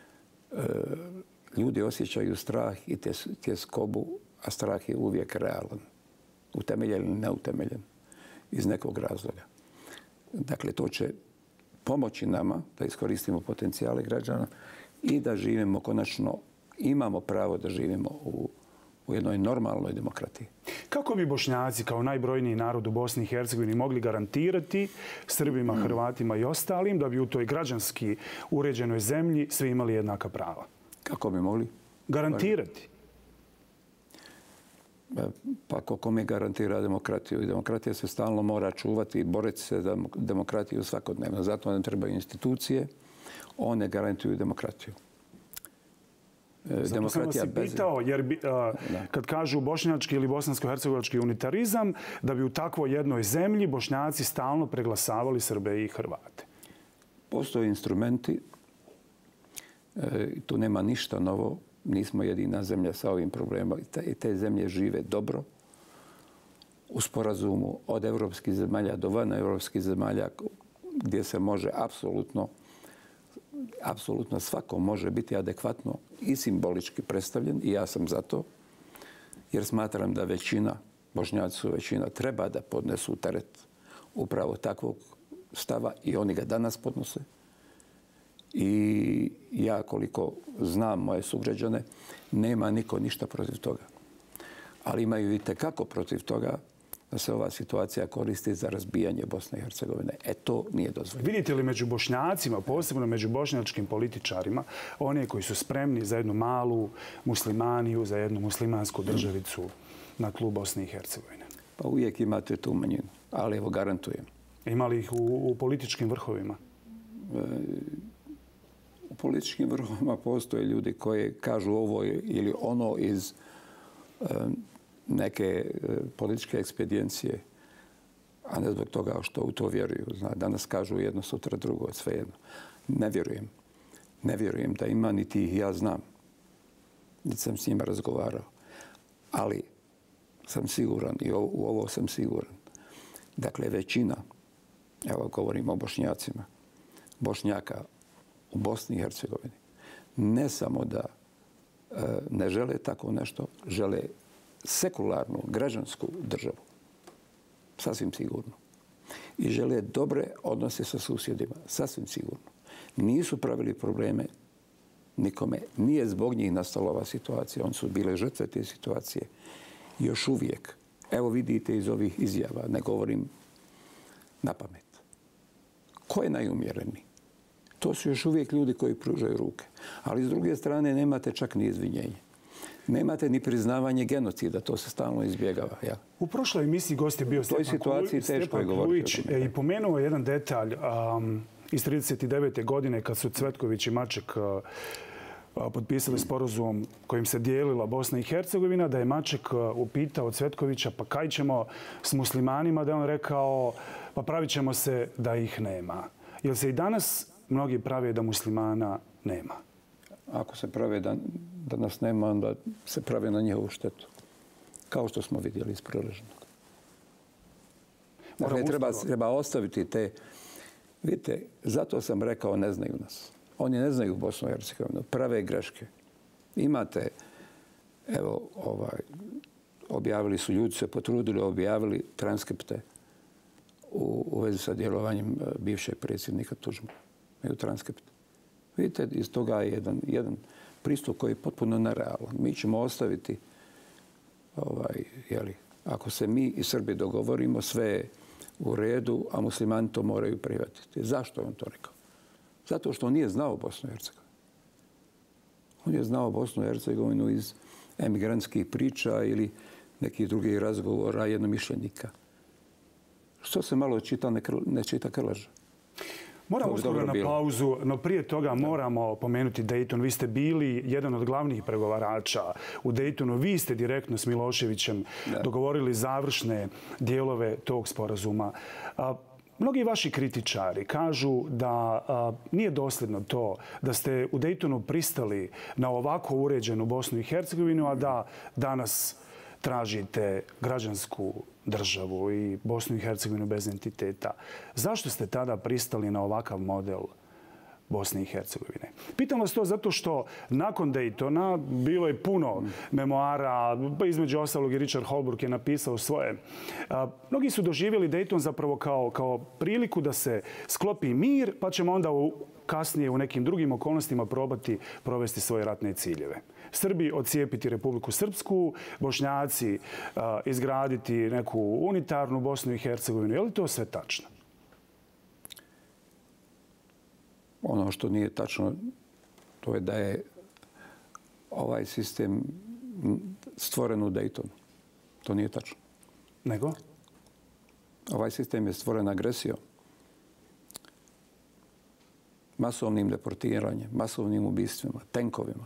Ljudi osjećaju strah i tjeskobu, a strah je uvijek realan. Utemeljen ili neutemeljen. Iz nekog razloga. Dakle, to će pomoći nama da iskoristimo potencijale građana i da živimo konačno, imamo pravo da živimo u jednoj normalnoj demokratiji. Kako bi Bošnjaci kao najbrojniji narod u Bosni i Hercegovini mogli garantirati Srbima, Hrvatima i ostalim da bi u toj građanski uređenoj zemlji svi imali jednaka prava? Kako bi mogli? Garantirati. Pa kome garantira demokratiju? I demokratija se stalno mora čuvati i boriti se za demokratiju svakodnevno. Zato nam trebaju institucije. One garantuju demokratiju. Zato sam vas i pitao, jer kad kažu bošnjački ili bosansko-hercegovački unitarizam, da bi u takvoj jednoj zemlji Bošnjaci stalno preglasavali Srbe i Hrvate. Postoje instrumenti. Tu nema ništa novo. Nismo jedina zemlja sa ovim problemom. I te zemlje žive dobro. U sporazumu od evropskih zemalja do van evropskih zemalja gdje se može apsolutno svako može biti adekvatno i simbolički predstavljen. I ja sam za to. Jer smatram da većina, Bošnjaci su većina, treba da podnesu teret upravo takvog stava i oni ga danas podnose. I ja, koliko znam moje sugrađane, nema niko ništa protiv toga. Ali imaju i tekako protiv toga da se ova situacija koristi za razbijanje Bosne i Hercegovine. To nije dozvoljeno. Vidite li među Bošnjacima, posebno među bošnjačkim političarima, one koji su spremni za jednu malu muslimaniju, za jednu muslimansku državicu na tlu Bosne i Hercegovine? Pa uvijek imate tu manjinu, ali evo garantujem. Ima li ih u političkim vrhovima? U političkim vrhovima postoje ljudi koji kažu ovo ili ono iz neke političke ekspedijencije, a ne zbog toga što u to vjeruju. Danas kažu jedno, sutra drugo, svejedno. Ne vjerujem. Ne vjerujem da ima, niti ih ja znam. Niti sam s njima razgovarao. Ali sam siguran, i u ovo sam siguran. Dakle, većina, evo govorim o Bošnjacima, Bošnjaka u Bosni i Hercegovini, ne samo da ne žele tako nešto, žele sekularnu, građansku državu. Sasvim sigurno. I žele dobre odnose sa susjedima. Sasvim sigurno. Nisu pravili probleme nikome. Nije zbog njih nastala ova situacija. Oni su bile žrtve te situacije. Još uvijek. Evo vidite iz ovih izjava. Ne govorim na pamet. Ko je najumjereniji? To su još uvijek ljudi koji pružaju ruke. Ali s druge strane nemate čak ni izvinjenje. Nemate ni priznavanje genocida, to se stalno izbjegava. Ja. U prošloj emisiji gost je bio Stjepan Kljujić i pomenuo jedan detalj iz 1939. godine kad su Cvetković i Maček potpisali sporazum kojim se dijelila Bosna i Hercegovina, da je Maček upitao Cvetkovića pa kaj ćemo s muslimanima, da je on rekao pa pravit ćemo se da ih nema. Jer se i danas mnogi prave da muslimana nema? Ako se prave da nas nema, onda se prave na njihovu štetu. Kao što smo vidjeli iz Priležnog. Dakle, treba ostaviti te... Vidite, zato sam rekao ne znaju nas. Oni ne znaju Bosnu i Hercegovinu. Prave greške. Imate, evo, objavili su, ljudi se potrudili, objavili transkripte u vezi sa djelovanjem bivšeg predsjednika Tuđmana. Imaju transkript. Vidite, iz toga je jedan pristup koji je potpuno nerealan. Mi ćemo ostaviti, ako se mi i Srbi dogovorimo, sve je u redu, a muslimani to moraju prihvatiti. Zašto je on to rekao? Zato što on nije znao Bosnu i Hercegovinu. On je znao Bosnu i Hercegovinu iz emigrantskih priča ili nekih drugih razgovora jednomišljenika. Što se malo čita, ne čita Krleža. Moramo uskoro na pauzu, no prije toga moramo pomenuti Dayton. Vi ste bili jedan od glavnih pregovarača u Daytonu. Vi ste direktno s Miloševićem dogovorili završne dijelove tog sporazuma. Mnogi vaši kritičari kažu da nije dosljedno to da ste u Daytonu pristali na ovako uređenu Bosnu i Hercegovinu, a da danas tražite građansku državu i Bosnu i Hercegovinu bez entiteta. Zašto ste tada pristali na ovakav model Bosne i Hercegovine? Pitam vas to zato što nakon Daytona bilo je puno memoara, pa između ostalog i Richard Holbrooke je napisao svoje. Mnogi su doživjeli Dayton zapravo kao priliku da se sklopi mir, pa ćemo onda kasnije u nekim drugim okolnostima probati provesti svoje ratne ciljeve. Srbi odcijepiti Republiku Srpsku, Bošnjaci izgraditi neku unitarnu Bosnu i Hercegovinu. Je li to sve tačno? Ono što nije tačno, to je da je ovaj sistem stvoren u Daytonu. To nije tačno. Nego? Ovaj sistem je stvoren agresijom. Masovnim deportiranjem, masovnim ubistvima, tenkovima,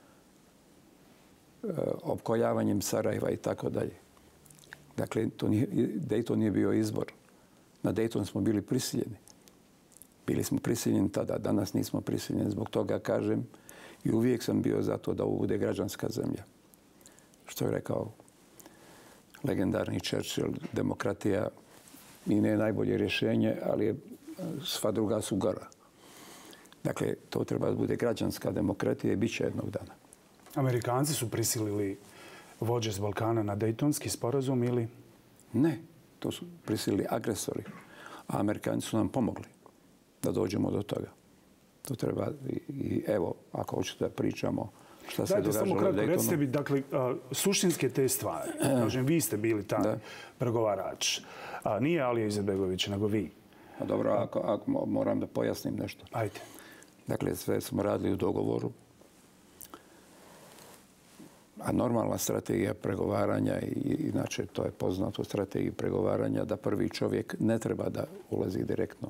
opkoljavanjem Sarajeva i tako dalje. Dakle, Dayton nije bio izbor. Na Dayton smo bili prisiljeni. Bili smo prisiljeni tada, danas nismo prisiljeni. Zbog toga kažem i uvijek sam bio za to da ovo bude građanska zemlja. Što je rekao legendarni Churchill, demokratija i ne najbolje rješenje, ali sva druga su gora. Dakle, to treba da bude građanska demokratija i bit će jednog dana. Amerikanci su prisilili vođe s Balkana na Daytonski sporazum ili? Ne, to su prisilili agresori. A Amerikanci su nam pomogli da dođemo do toga. To treba i evo, ako hoćete da pričamo šta se Dajte događalo samo u kratko, Daytonu. recite mi, dakle, suštinske te stvari. Kažem, vi ste bili taj pregovarač. Nije Alija Izetbegović, nego vi. A dobro, ako moram da pojasnim nešto. Ajde. Dakle, sve smo radili u dogovoru. A normalna strategija pregovaranja, i inače to je poznato u strategiji pregovaranja, da prvi čovjek ne treba da ulazi direktno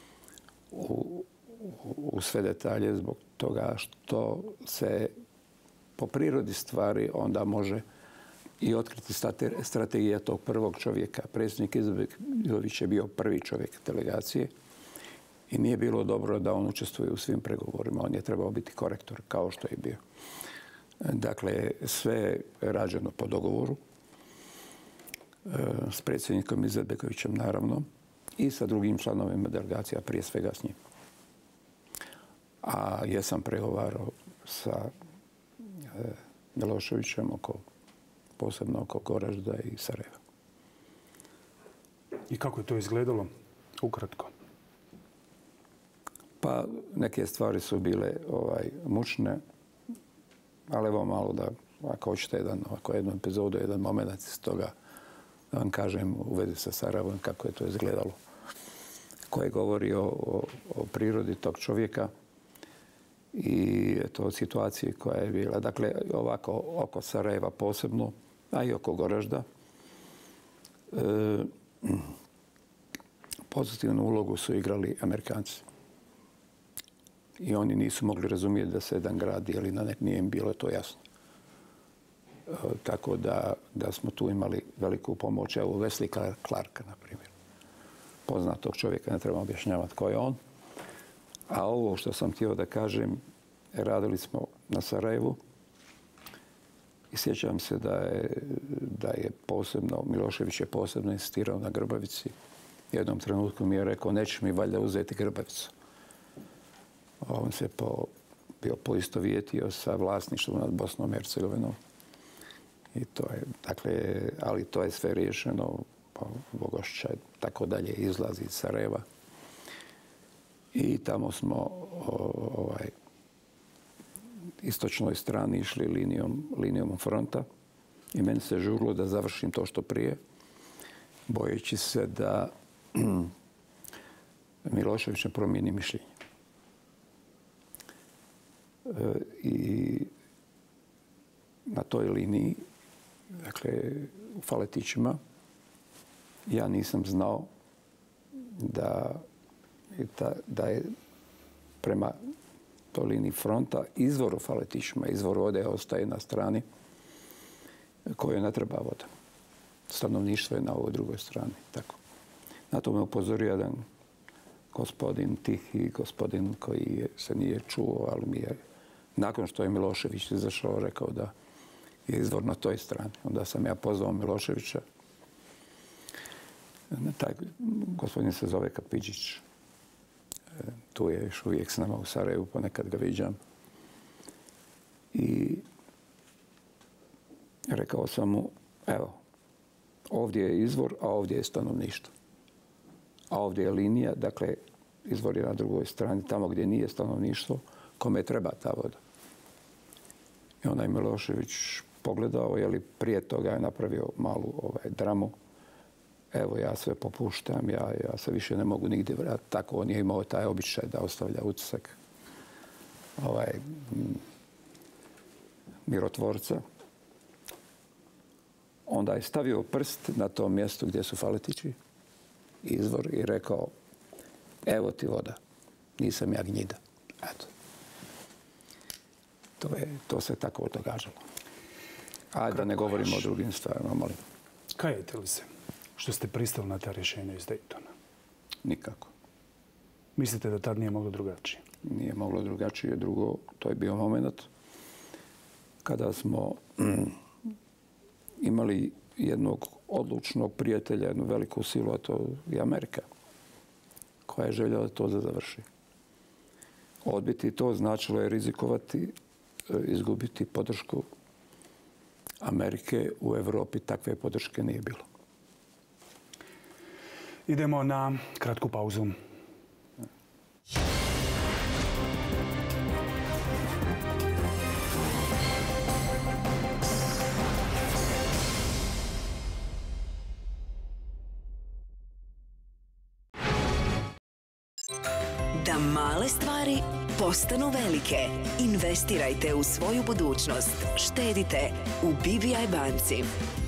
u sve detalje zbog toga što se po prirodi stvari onda može i otkriti strategija tog prvog čovjeka. Predsjednik Izetbegović je bio prvi čovjek delegacije i nije bilo dobro da on učestvuje u svim pregovorima. On je trebao biti korektor, kao što je bio. Dakle, sve je rađeno po dogovoru s predsjednikom Izetbegovićem, naravno, i sa drugim članovima delegacija, prije svega s njim. A jesam pregovarao sa Miloševićem posebno oko Goražda i Sarajeva. I kako je to izgledalo? Ukratko. Pa neke stvari su bile mučne, ali evo malo da, ako hoćete jednu epizodu, jedan moment iz toga, da vam kažem u vezi sa Sarajevom kako je to izgledalo. Koje govori o prirodi tog čovjeka i o situaciji koja je bila. Dakle, ovako oko Sarajeva posebno, a i oko Goražda, pozitivnu ulogu su igrali Amerikanci. I oni nisu mogli razumjeti da se jedan grad dijeli na nije im bilo to jasno. Tako da smo tu imali veliku pomoć. Evo Wesley Clarka, na primjer. Poznatog čovjeka, ne treba objašnjavati ko je on. A ovo što sam htio da kažem, radili smo na Sarajevu i sjećam se da je posebno, Milošević je posebno insistirao na Grbavici. Jednom trenutku mi je rekao, nećeš mi valjda uzeti Grbavicu. On se bio poistovjetio sa vlasništvom nad Bosnom i Hercegovinom. I to je, dakle, ali to je sve riješeno, Bogošća tako dalje izlazi iz Sarajeva. I tamo smo istočnoj strani išli linijom fronta i meni se žurilo da završim to što prije, bojeći se da Milošević ne promijeni mišljenje. I na toj liniji, dakle, u Faletićima, ja nisam znao da je prema toj liniji fronta izvor u Faletićima, izvor vode ostaje na strani kojoj ne treba voda. Stanovništvo je na ovoj drugoj strani. Tako. Na to me upozorio jedan gospodin, tihi gospodin koji se nije čuo, ali mi je nakon što je Milošević izašao rekao da je izvor na toj strani. Onda sam ja pozvao Miloševića. Taj gospodin se zove Kapidžić. Tu je još uvijek s nama u Sarajevu, ponekad ga viđam. I rekao sam mu, evo, ovdje je izvor, a ovdje je stanovništvo. A ovdje je linija, dakle, izvor je na drugoj strani, tamo gdje nije stanovništvo, kome treba ta voda. I onaj Milošević pogledao, je li prije toga je napravio malu dramu. Evo, ja sve popuštam, ja se više ne mogu nigdje vratiti. Tako on je imao taj običaj da ostavlja utisak mirotvorca. Onda je stavio prst na tom mjestu gdje su Faletići, izvor, i rekao, evo ti voda, nisam ja gnjida. Eto. To se tako događalo. Ajde da ne govorimo o drugim stvarima, molim. Kajete li se što ste pristali na ta rješenja iz Daytona? Nikako. Mislite da tad nije moglo drugačije? Nije moglo drugačije. Drugo, to je bio moment kada smo imali jednog odlučnog prijatelja, jednu veliku silu, a to je Amerika, koja je željela to da završi. Odbiti to značilo je rizikovati, izgubiti podršku Amerike. U Evropi takve podrške nije bilo. Idemo na kratku pauzu. Da male stvari postanu velike. Investirajte u svoju budućnost. Štedite u BBI banci.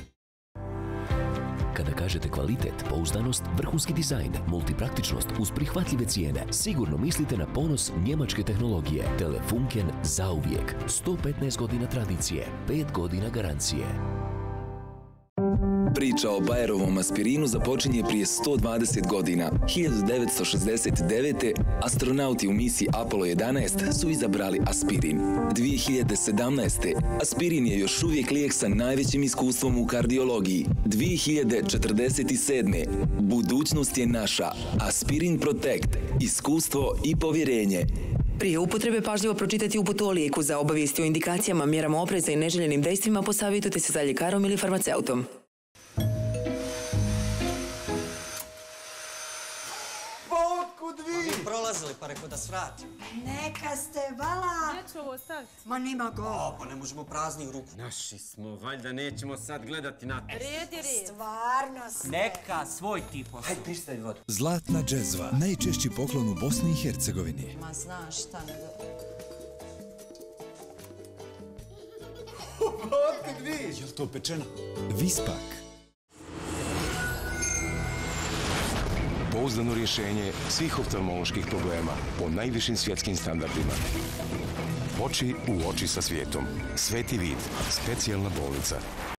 Kada kažete kvalitet, pouzdanost, vrhunski dizajn, multipraktičnost uz prihvatljive cijene, sigurno mislite na ponos njemačke tehnologije. Telefunken zauvijek. 115 godina tradicije, 5 godina garancije. Priča o Bayerovom aspirinu započinje prije 120 godina. 1969. astronauti u misiji Apollo 11 su izabrali aspirin. 2017. aspirin je još uvijek lijek sa najvećim iskustvom u kardiologiji. 2047. budućnost je naša. Aspirin Protect. Iskustvo i povjerenje. Prije upotrebe pažljivo pročitati uputu o lijeku. Za obavijesti o indikacijama, mjerama opreza i neželjenim dejstvima posavjetujte se sa ljekarom ili farmaceutom. Prolazili, pa rekao da svratim. Neka ste, vala. Gdje ću ovo staviti? Ma nima go. Pa ne možemo praznih ruku. Naši smo, valjda nećemo sad gledati na to. Red je red. Stvarno ste. Neka, svoj ti posao. Hajde, pristavi vodu. Zlatna džezva, najčešći poklon u Bosni i Hercegovini. Ma znaš šta ne do... Otkud vi? Je li to pečeno? Vispak. Pouzdano rješenje svih oftalmoloških problema po najvišim svjetskim standardima. Oči u oči sa svijetom. Sveti vid. Specijalna bolnica.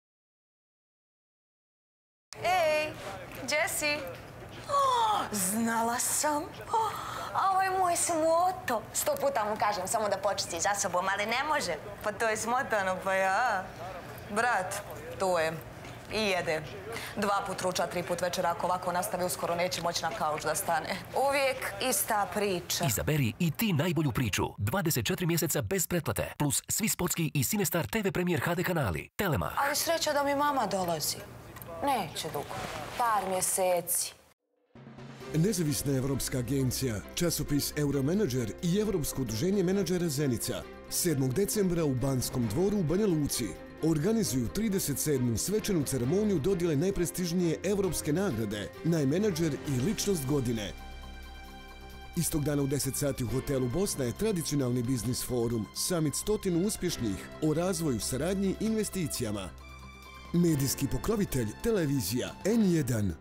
Ej, Jesse. Znala sam. A ovo je moj smoto. 100 puta mu kažem samo da počisti za sobom, ali ne može. Pa to je smotano, pa ja. Brat, tu je. I jede. 2 put ruča, 3 put večer. Ako ovako nastavi, uskoro neće moći na kauč da stane. Uvijek ista priča. Izaberi i ti najbolju priču. 24 mjeseca bez pretplate. Plus svi sportski i Cinestar TV Premier HD kanali. Telema. Ali sreća da mi mama dolazi. Neće dugo. Par mjeseci. Nezavisna evropska agencija, časopis Euromenadžer i Evropsko udruženje menadžera Zenica 7. decembra u Banskom dvoru u Banja Luci organizuju 37. svečanu ceremoniju dodjele najprestižnije evropske nagrade Najmenadžer i ličnost godine. Istog dana u 10 sati u hotelu Bosna je tradicionalni biznis forum Summit 100 uspješnih o razvoju, saradnji i investicijama. Medijski pokrovitelj televizija N1.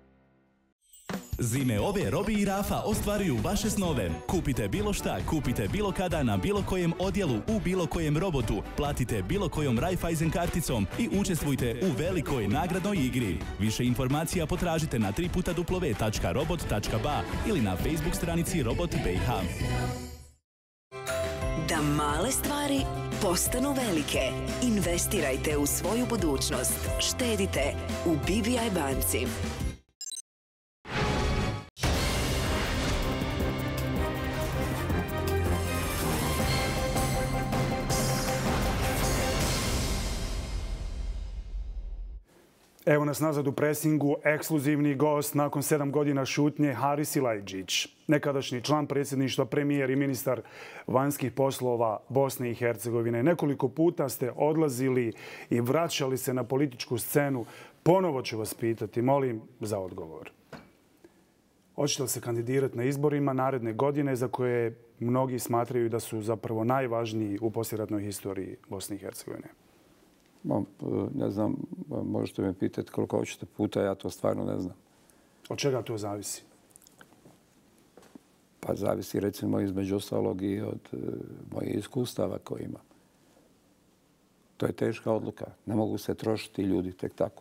Zime ove Robi i Rafa ostvaruju vaše snove. Kupite bilo šta, kupite bilo kada na bilo kojem odjelu u bilo kojem robotu, platite bilo kojom Raiffeisen karticom i učestvujte u velikoj nagradnoj igri. Više informacija potražite na www.robot.ba ili na Facebook stranici Robot BiH. Da male stvari postanu velike. Investirajte u svoju budućnost. Štedite u BBI banci. Evo nas nazad u presingu, ekskluzivni gost nakon 7 godina šutnje Haris Silajdžić, nekadašnji član predsjedništva, premijer i ministar vanjskih poslova Bosne i Hercegovine. Nekoliko puta ste odlazili i vraćali se na političku scenu. Ponovo ću vas pitati, molim za odgovor. Hoćete li se kandidirati na izborima naredne godine za koje mnogi smatraju da su zapravo najvažniji u poslijeratnoj historiji Bosne i Hercegovine? Ne znam, možete me pitati koliko hoćete puta, ja to stvarno ne znam. Od čega to zavisi? Pa zavisi recimo između ostalog i od mojih iskustava koje imam. To je teška odluka. Ne mogu se trošiti ljudi tek tako.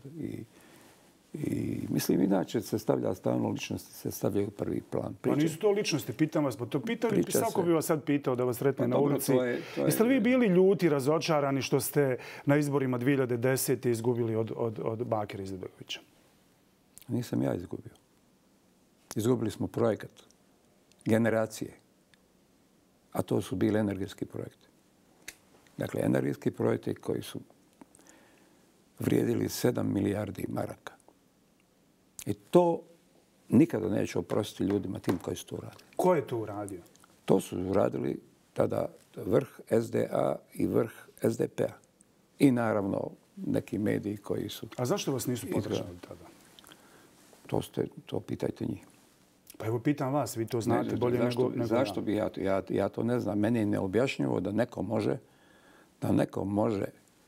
I mislim, inače se stavlja stalno ličnosti, se stavljaju u prvi plan. Pa nisu to ličnosti, pitam vas. Pa to pitanje, svako bi vas sad pitao da vas sretne na ulici. Jeste li vi bili ljuti, razočarani što ste na izborima 2010. izgubili od Bakira Izetbegovića? Nisam ja izgubio. Izgubili smo projekat. Generacije. A to su bili energetski projekti. Dakle, energetski projekti koji su vrijedili 7 milijardi maraka. I to nikada neće oprostiti ljudima tim koji su to uradili. Ko je to uradio? To su uradili tada vrh SDA i vrh SDP-a. I naravno neki mediji koji su... A zašto vas nisu podržali tada? To pitajte njih. Pa evo pitam vas, vi to znate bolje nego zašto bi ja to ne znam. Meni je neobjašnjivo da neko može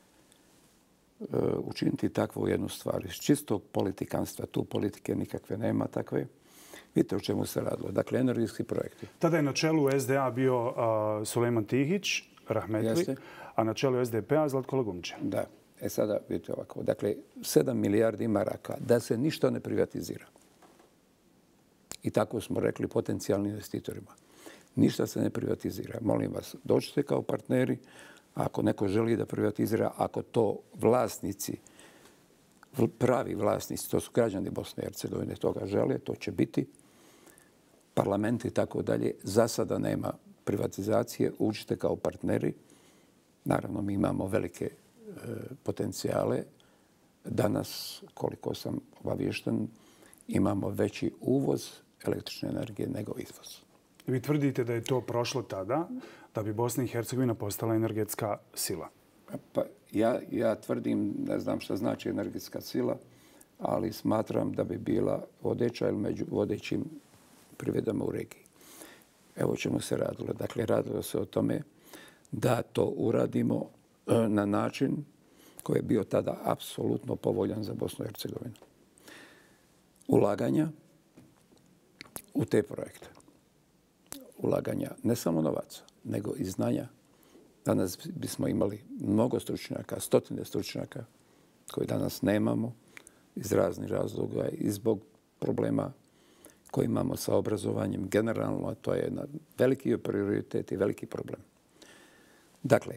učiniti takvu jednu stvar. Iz čistog politikanstva, tu politike nikakve nema takve. Vidite o čemu se radilo. Dakle, energetski projekti. Tada je na čelu SDA bio Sulejman Tihić, rahmetli, a na čelu SDP-a Zlatko Lagumdžija. Da. Sada vidite ovako. Dakle, 7 milijardi maraka da se ništa ne privatizira. I tako smo rekli potencijalnim investitorima. Ništa se ne privatizira. Molim vas, dođite kao partneri. Ako neko želi da privatizira, ako to vlasnici, pravi vlasnici, to su građani Bosne i Hercegovine, toga žele, to će biti. Parlament i tako dalje. Za sada nema privatizacije. Uđite kao partneri. Naravno, mi imamo velike potencijale. Danas, koliko sam obaviješten, imamo veći uvoz električne energije nego izvoz. Vi tvrdite da je to prošlo tada, da bi Bosna i Hercegovina postala energetska sila. Pa ja tvrdim, ne znam šta znači energetska sila, ali smatram da bi bila vodeća ili među vodećim privredama u regiji. Evo o čemu se radilo. Dakle, radilo se o tome da to uradimo na način koji je bio tada apsolutno povoljan za Bosnu i Hercegovinu. Ulaganja u te projekte. Ulaganja ne samo novaca, nego i znanja. Danas bismo imali mnogo stručnjaka, stotine stručnjaka koje danas nemamo iz raznih razloga i zbog problema koji imamo sa obrazovanjem generalno, a to je jedan veliki prioritet i veliki problem. Dakle,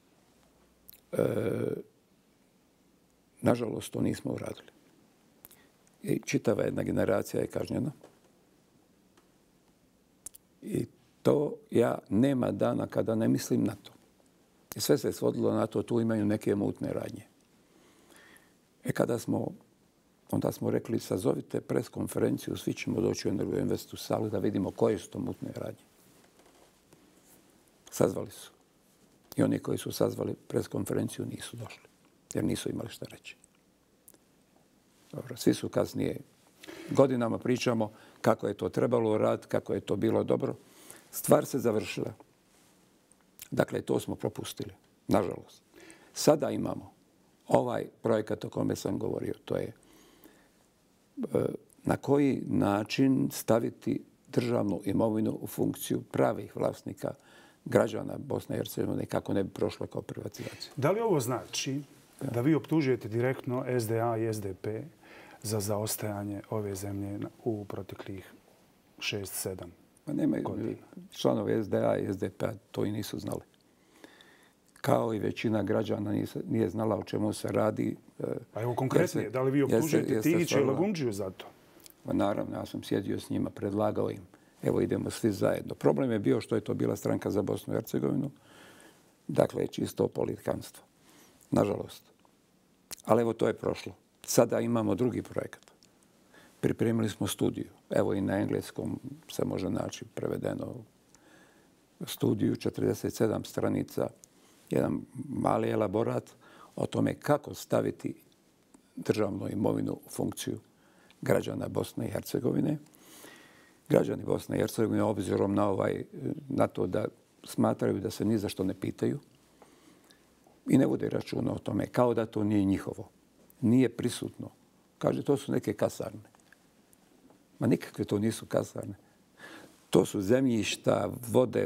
nažalost, to nismo uradili. I čitava jedna generacija je kažnjena. I to nema dana kada ne mislim na to. I sve se svodilo na to, tu imaju neke mutne radnje. Onda smo rekli, sazovite pres konferenciju, svi ćemo doći u Energoinvestu salu da vidimo koje su to mutne radnje. Sazvali su. I oni koji su sazvali pres konferenciju nisu došli, jer nisu imali šta reći. Dobro, svi su kasnije, godinama pričamo kako je to trebalo raditi, kako je to bilo dobro. Stvar se završila. Dakle, to smo propustili, nažalost. Sada imamo ovaj projekat o kome sam govorio. To je na koji način staviti državnu imovinu u funkciju pravih vlasnika građana Bosne i Hercegovine kako ne bi prošlo kao privatizacija. Da li ovo znači da vi optužujete direktno SDA i SDP za zaostajanje ove zemlje u proteklih 6-7 godina? Članovi SDA i SDP-a to i nisu znali. Kao i većina građana nije znala o čemu se radi. A evo konkretnije, da li vi optužujete Tihića i Lagumdžiju za to? Naravno, ja sam sjedio s njima, predlagao im. Evo idemo svi zajedno. Problem je bio što je to bila stranka za Bosnu i Hercegovinu. Dakle, čisto politikanstvo. Nažalost. Ali evo to je prošlo. Sada imamo drugi projekat. Pripremili smo studiju. Evo i na engleskom se može naći prevedeno studiju, 47 stranica, jedan mali elaborat o tome kako staviti državnu imovinu u funkciju građana Bosne i Hercegovine. Građani Bosne i Hercegovine, obzirom na to da smatraju da se ni za što ne pitaju i ne vode računa o tome, kao da to nije njihovo. Nije prisutno. Kaže, to su neke kasarne. Ma nikakve to nisu kasarne. To su zemljišta, vode,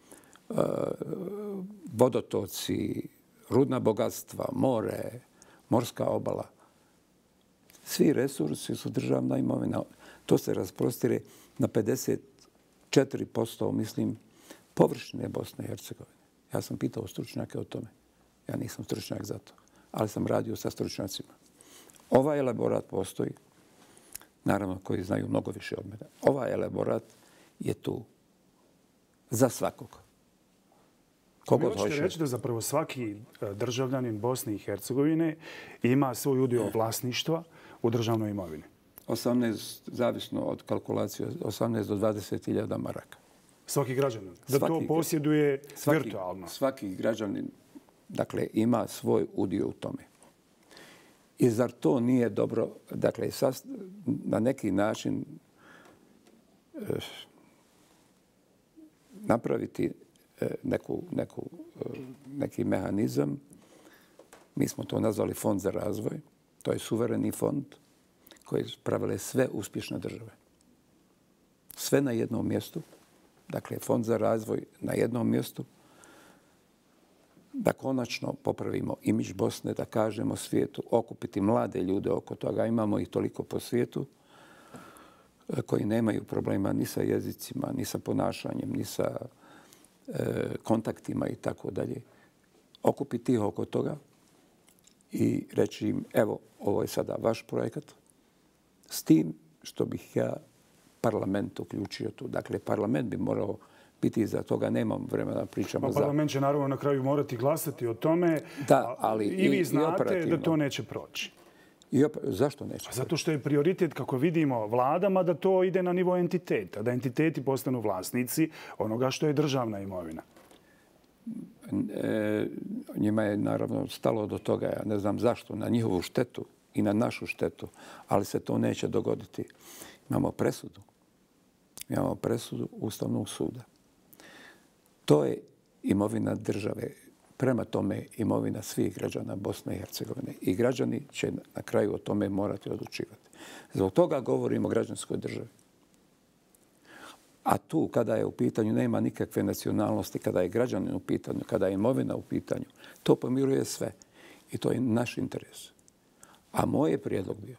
vodotoci, rudna bogatstva, more, morska obala. Svi resursi su državna imovina. To se rasprostire na 54%, mislim, površine Bosne i Hercegovine. Ja sam pitao stručnjake o tome. Ja nisam stručnjak za to, ali sam radio sa stručnjacima. Ovaj elaborat postoji, naravno koji znaju mnogo više od mene. Ovaj elaborat je tu za svakog. Vi hoćete reći da zapravo svaki državljanin Bosne i Hercegovine ima svoj udio vlasništva u državnoj imovini? 18, zavisno od kalkulacije, 18 do 20.000 maraka. Svaki građanin? Da to posjeduje virtualno? Svaki građanin, dakle, ima svoj udio u tome. I zar to nije dobro, dakle, na neki način napraviti neki mehanizam. Mi smo to nazvali Fond za razvoj. To je suvereni fond koji pravile sve uspješne države. Sve na jednom mjestu. Dakle, Fond za razvoj na jednom mjestu. Da konačno popravimo imidž Bosne, da kažemo svijetu, okupiti mlade ljude oko toga. Imamo ih toliko po svijetu koji nemaju problema ni sa jezicima, ni sa ponašanjem, ni sa kontaktima i tako dalje. Okupiti ih oko toga i reći im, evo, ovo je sada vaš projekat, s tim što bih ja parlament uključio tu. Dakle, parlament bi morao biti iza toga, nemam vremena da pričamo. Parlament će naravno na kraju morati glasati o tome. Da, ali i vi znate da to neće proći. Zašto neće? Zato što je prioritet, kako vidimo, vladama da to ide na nivo entiteta, da entiteti postanu vlasnici onoga što je državna imovina. Njima je naravno stalo do toga, ja ne znam zašto, na njihovu štetu i na našu štetu, ali se to neće dogoditi. Imamo presudu Ustavnog suda. To je imovina države. Prema tome imovina svih građana Bosne i Hercegovine. I građani će na kraju o tome morati odlučivati. Zbog toga govorimo o građanskoj državi. A tu, kada je u pitanju, nema nikakve nacionalnosti, kada je građanin u pitanju, kada je imovina u pitanju, to pomiruje sve. I to je naš interes. A moj je prijedlog bio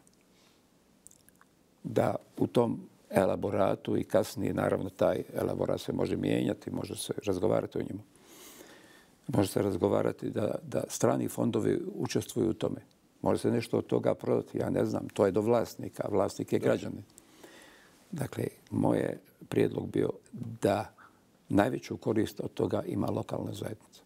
da u tom elaboratu i kasnije, naravno, taj elaborat se može mijenjati, može se razgovarati o njemu. Može se razgovarati da strani fondovi učestvuju u tome. Može se nešto od toga prodati, ja ne znam. To je do vlasnika. Vlasnik je građanin. Dakle, moj je prijedlog bio da najveću korist od toga ima lokalna zajednica.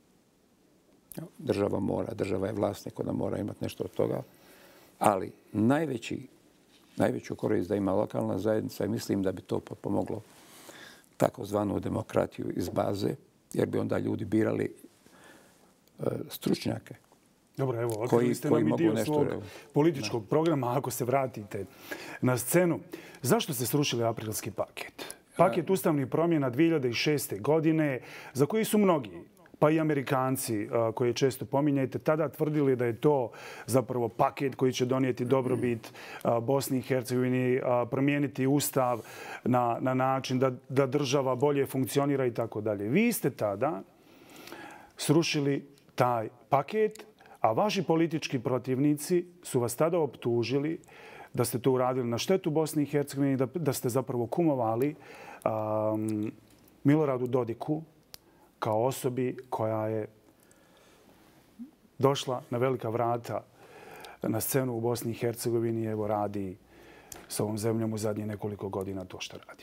Država je vlasnik, ona mora imati nešto od toga. Ali najveću korist da ima lokalna zajednica i mislim da bi to pomoglo takozvanu demokratiju iz baze, jer bi onda ljudi birali stručnjake. Dobro, evo, otkrili ste nam i dio svog političkog programa. Ako se vratite na scenu, zašto ste srušili aprilski paket? Paket ustavnih promjena 2006. godine, za koji su mnogi, pa i Amerikanci koje često pominjete, tada tvrdili da je to zapravo paket koji će donijeti dobrobit Bosni i Hercegovini, promijeniti ustav na način da država bolje funkcionira i tako dalje. Vi ste tada srušili taj paket, a vaši politički protivnici su vas tada optužili da ste to uradili na štetu Bosni i Hercegovini, da ste zapravo kumovali Miloradu Dodiku kao osobi koja je došla na velika vrata na scenu u Bosni i Hercegovini i evo radi s ovom zemljom u zadnje nekoliko godina to što radi.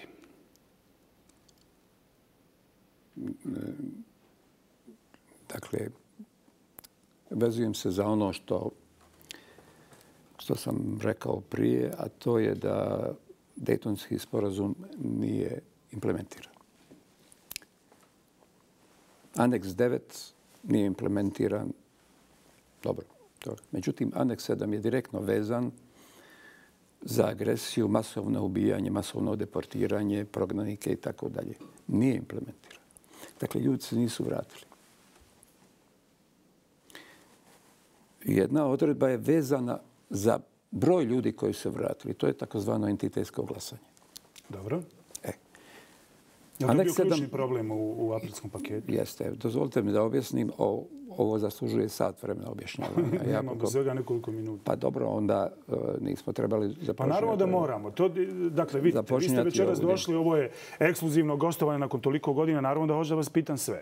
Dakle, vezujem se za ono što sam rekao prije, a to je da Dejtonski sporazum nije implementiran. Aneks 9 nije implementiran. Dobro. Međutim, Aneks 7 je direktno vezan za agresiju, masovno ubijanje, masovno deportiranje, prognanike i tako dalje. Nije implementiran. Dakle, ljudi se nisu vratili. Jedna odredba je vezana za broj ljudi koji su se vratili. To je takozvano entitetsko glasanje. Dobro. Je li to bio ključni problem u aprilskom paketu? Jeste. Dozvolite mi da objasnim. Ovo zaslužuje sat vremena objašnjavanja. Imamo bez svega nekoliko minuta. Pa dobro, onda nismo trebali započinjati. Pa naravno da moramo. Dakle, vidite, vi ste večeras došli, ovo je ekskluzivno gostovanje nakon toliko godina. Naravno da hoću da vas pitam sve.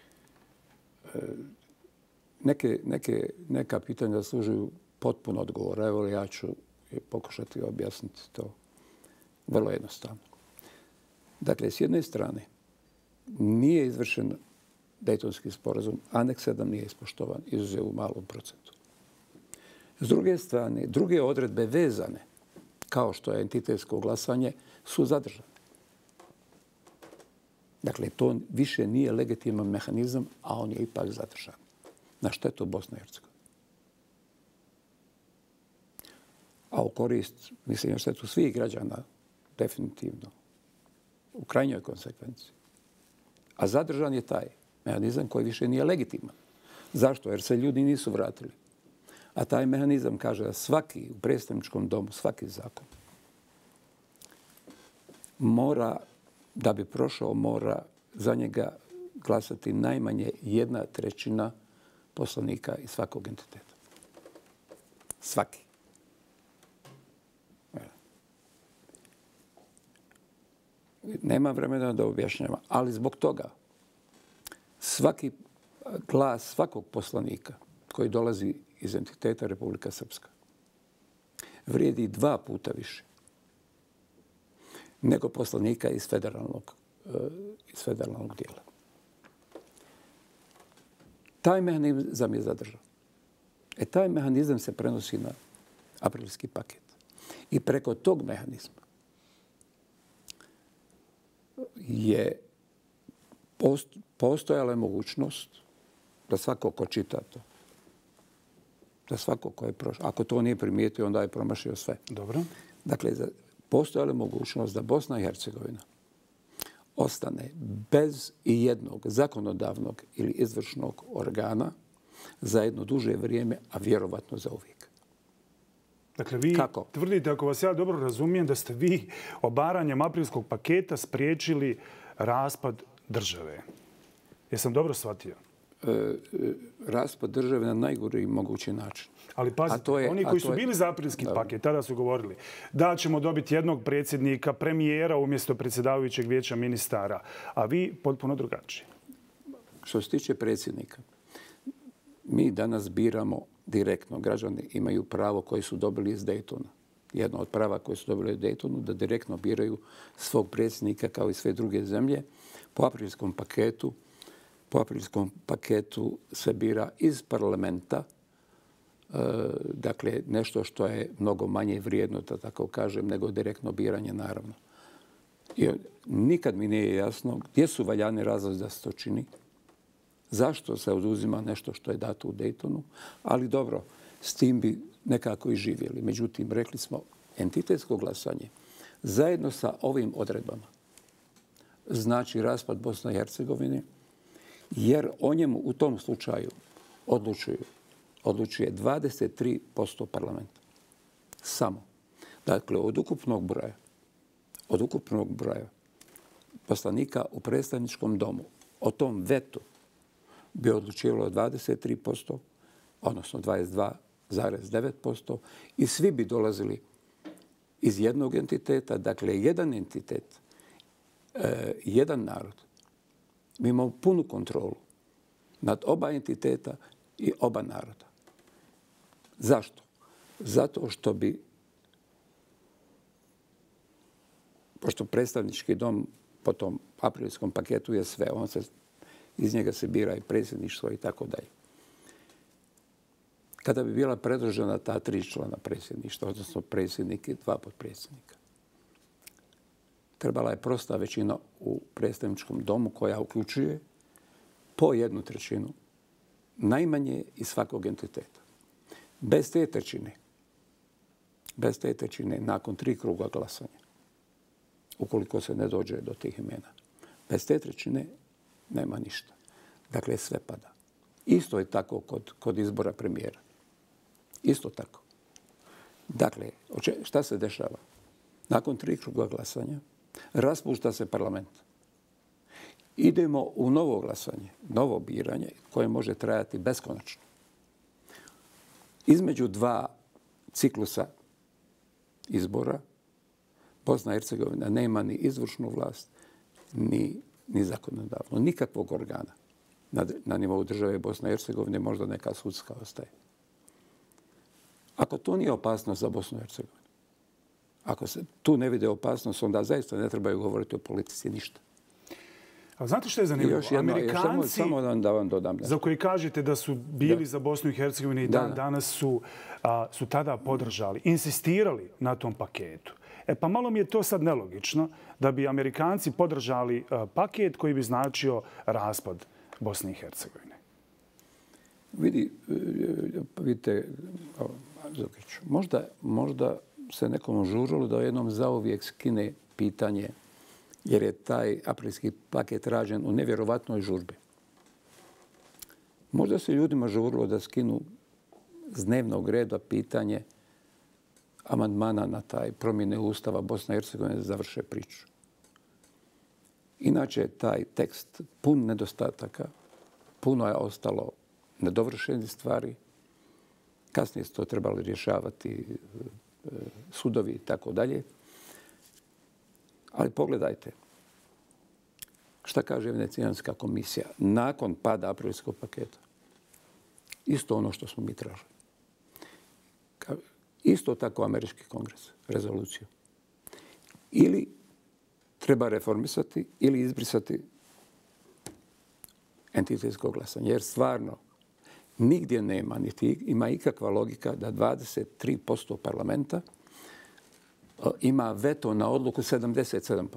Neka pitanja zaslužuju potpuno odgovor. Evo, ja ću pokušati objasniti to vrlo jednostavno. Dakle, s jedne strane, nije izvršen Dejtonski sporazum, Aneks 7 nije ispoštovan, izuzev u malom procentu. S druge strane, druge odredbe vezane, kao što je entitetsko glasanje, su zadržane. Dakle, to više nije legitiman mehanizam, a on je ipak zadržan. Na štetu Bosne i Hercegovine. A u korist, mislim, na štetu svih građana, definitivno u krajnjoj konsekvenciji. A zadržan je taj mehanizam koji više nije legitiman. Zašto? Jer se ljudi nisu vratili. A taj mehanizam kaže da svaki u predstavničkom domu, svaki zakon mora, da bi prošao, mora za njega glasati najmanje 1/3 poslanika iz svakog entiteta. Svaki. Nema vremena da objašnjavam, ali zbog toga svaki glas svakog poslanika koji dolazi iz entiteta Republika Srpska vrijedi 2 puta više nego poslanika iz federalnog dijela. Taj mehanizam je zadržan. Taj mehanizam se prenosi na aprilski paket. I preko tog mehanizma je postojala mogućnost da svako ko čita to, da svako ko je prošao, ako to nije primijetio, onda je promašio sve. Dobro. Dakle, postojala mogućnost da Bosna i Hercegovina ostane bez i jednog zakonodavnog ili izvršnog organa za jedno duže vrijeme, a vjerovatno za uvijek. Dakle, vi tvrdite, ako vas ja dobro razumijem, da ste vi obaranjem aprilskog paketa spriječili raspad države. Jesam dobro shvatio? Raspad države na najgori mogući način. Ali pazite, oni koji su bili za aprilski paket, tada su govorili da ćemo dobiti jednog predsjednika, premijera umjesto predsjedavajućeg vijeća ministara, a vi potpuno drugačije. Što se tiče predsjednika, mi danas biramo direktno. Građani imaju pravo koji su dobili iz Daytona. Jedno od prava koje su dobili iz Daytonu, da direktno biraju svog predsjednika kao i sve druge zemlje. Po aprilskom paketu se bira iz parlamenta, dakle nešto što je mnogo manje vrijedno, da tako kažem, nego direktno biranje, naravno. I nikad mi nije jasno gdje su valjani razlozi da se to čini, zašto se oduzima nešto što je dato u Daytonu, ali dobro, s tim bi nekako i živjeli. Međutim, rekli smo, entitetsko glasanje zajedno sa ovim odredbama znači raspad Bosne i Hercegovine, jer o njemu u tom slučaju odlučuje 23% parlamenta. Samo. Dakle, od ukupnog broja poslanika u predstavničkom domu o tom vetu bi odlučivalo 23%, odnosno 22,9%, i svi bi dolazili iz jednog entiteta. Dakle, jedan entitet, jedan narod. Mi imamo punu kontrolu nad oba entiteta i oba naroda. Zašto? Zato što bi, pošto predstavnički dom po tom aprilskom paketu je sve, iz njega se bira i predsjedništvo i tako dalje. Kada bi bila predložena ta 3 člana predsjedništva, odnosno predsjednik i 2 potpredsjednika, trebala je prosta većina u predstavničkom domu koja uključuje po 1/3 najmanje iz svakog entiteta. Bez te trećine, nakon 3 kruga glasanja, ukoliko se ne dođe do tih imena, bez te trećine nema ništa. Dakle, sve pada. Isto je tako kod izbora premijera. Isto tako. Dakle, šta se dešava? Nakon 3 kruga glasanja raspušta se parlament. Idemo u novo glasanje, novo biranje koje može trajati beskonačno. Između 2 ciklusa izbora Bosna i Hercegovina nema ni izvršnu vlast, ni zakonodavno, nikakvog organa. Na nivou države Bosne i Hercegovine možda neka sudska ostaje. Ako to nije opasnost za Bosnu i Hercegovinu, ako se tu ne vide opasnost, onda zaista ne trebaju govoriti o politici ništa. A znate što je zanimljivo? Amerikanci, samo da vam dodam nešto, za koji kažete da su bili za Bosnu i Hercegovinu i danas su tada podržali, insistirali na tom paketu. Pa malo mi je to sad nelogično da bi Amerikanci podržali paket koji bi značio raspad Bosne i Hercegovine. Vidite, Zokić, možda se nekom žurilo da jednom zauvijek skine pitanje jer je taj aprilski paket rađen u nevjerovatnoj žurbi. Možda se ljudima žurilo da skinu s dnevnog reda pitanje amandmana na taj promjene Ustava Bosne i Hercegovine da završe priču. Inače je taj tekst pun nedostataka, puno je ostalo nedovršenih stvari. Kasnije su to trebali rješavati sudovi i tako dalje. Ali pogledajte šta kaže Venecijanska komisija nakon pada aprilskog paketa. Isto ono što smo mi tražili. Isto tako američki kongres, rezoluciju. Ili treba reformisati ili izbrisati entitetsko glasanje. Jer stvarno nigdje nema, niti ima ikakva logika da 23% parlamenta ima veto na odluku 77%.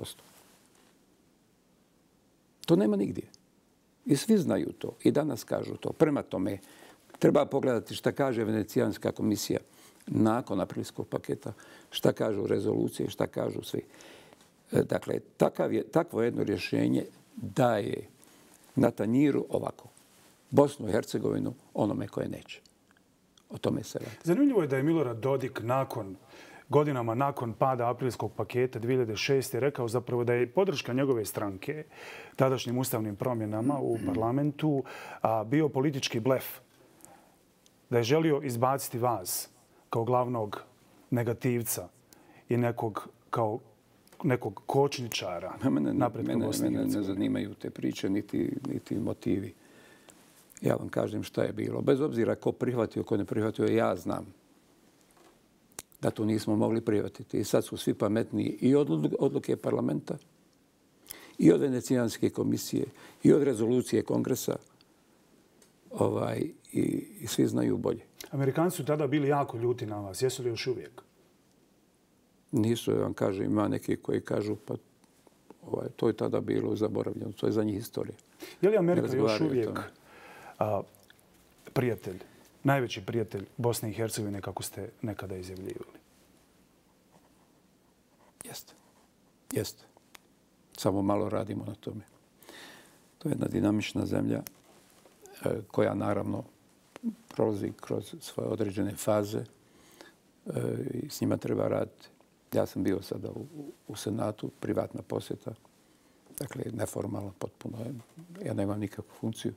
To nema nigdje. I svi znaju to. I danas kažu to. Prema tome, treba pogledati šta kaže Venecijanska komisija nakon aprilskog paketa, šta kažu rezolucije, šta kažu svi. Dakle, takvo jedno rješenje daje na tanjiru ovako. Bosnu i Hercegovinu onome koje neće. O tome se radi. Zanimljivo je da je Milorad Dodik godinama nakon pada aprilskog paketa 2006. rekao zapravo da je podrška njegove stranke tadašnjim ustavnim promjenama u parlamentu bio politički blef. Da je želio izbaciti vas kao glavnog negativca i nekog kočničara napretka Bosne i Hercegovine. Mene ne zanimaju te priče niti motivi. Ja vam kažem šta je bilo. Bez obzira ko prihvatio, ko ne prihvatio, ja znam da to nismo mogli prihvatiti. I sad su svi pametniji i od odluke parlamenta, i od Venecijanske komisije, i od rezolucije kongresa. I svi znaju bolje. Amerikanci su tada bili jako ljuti na vas. Jesu li još uvijek? Nisu, ja vam kažem, ima neki koji kažu pa to je tada bilo zaboravljeno. To je za njih istorija. Je li Amerika još uvijek prijatelj, najveći prijatelj Bosne i Hercegovine kako ste nekada izjavljivali? Jeste. Jeste. Samo malo radimo na tome. To je jedna dinamična zemlja koja naravno prolazi kroz svoje određene faze i s njima treba raditi. Ja sam bio sada u Senatu, privatna posjeta, dakle neformalno potpuno. Ja nemam nikakvu funkciju.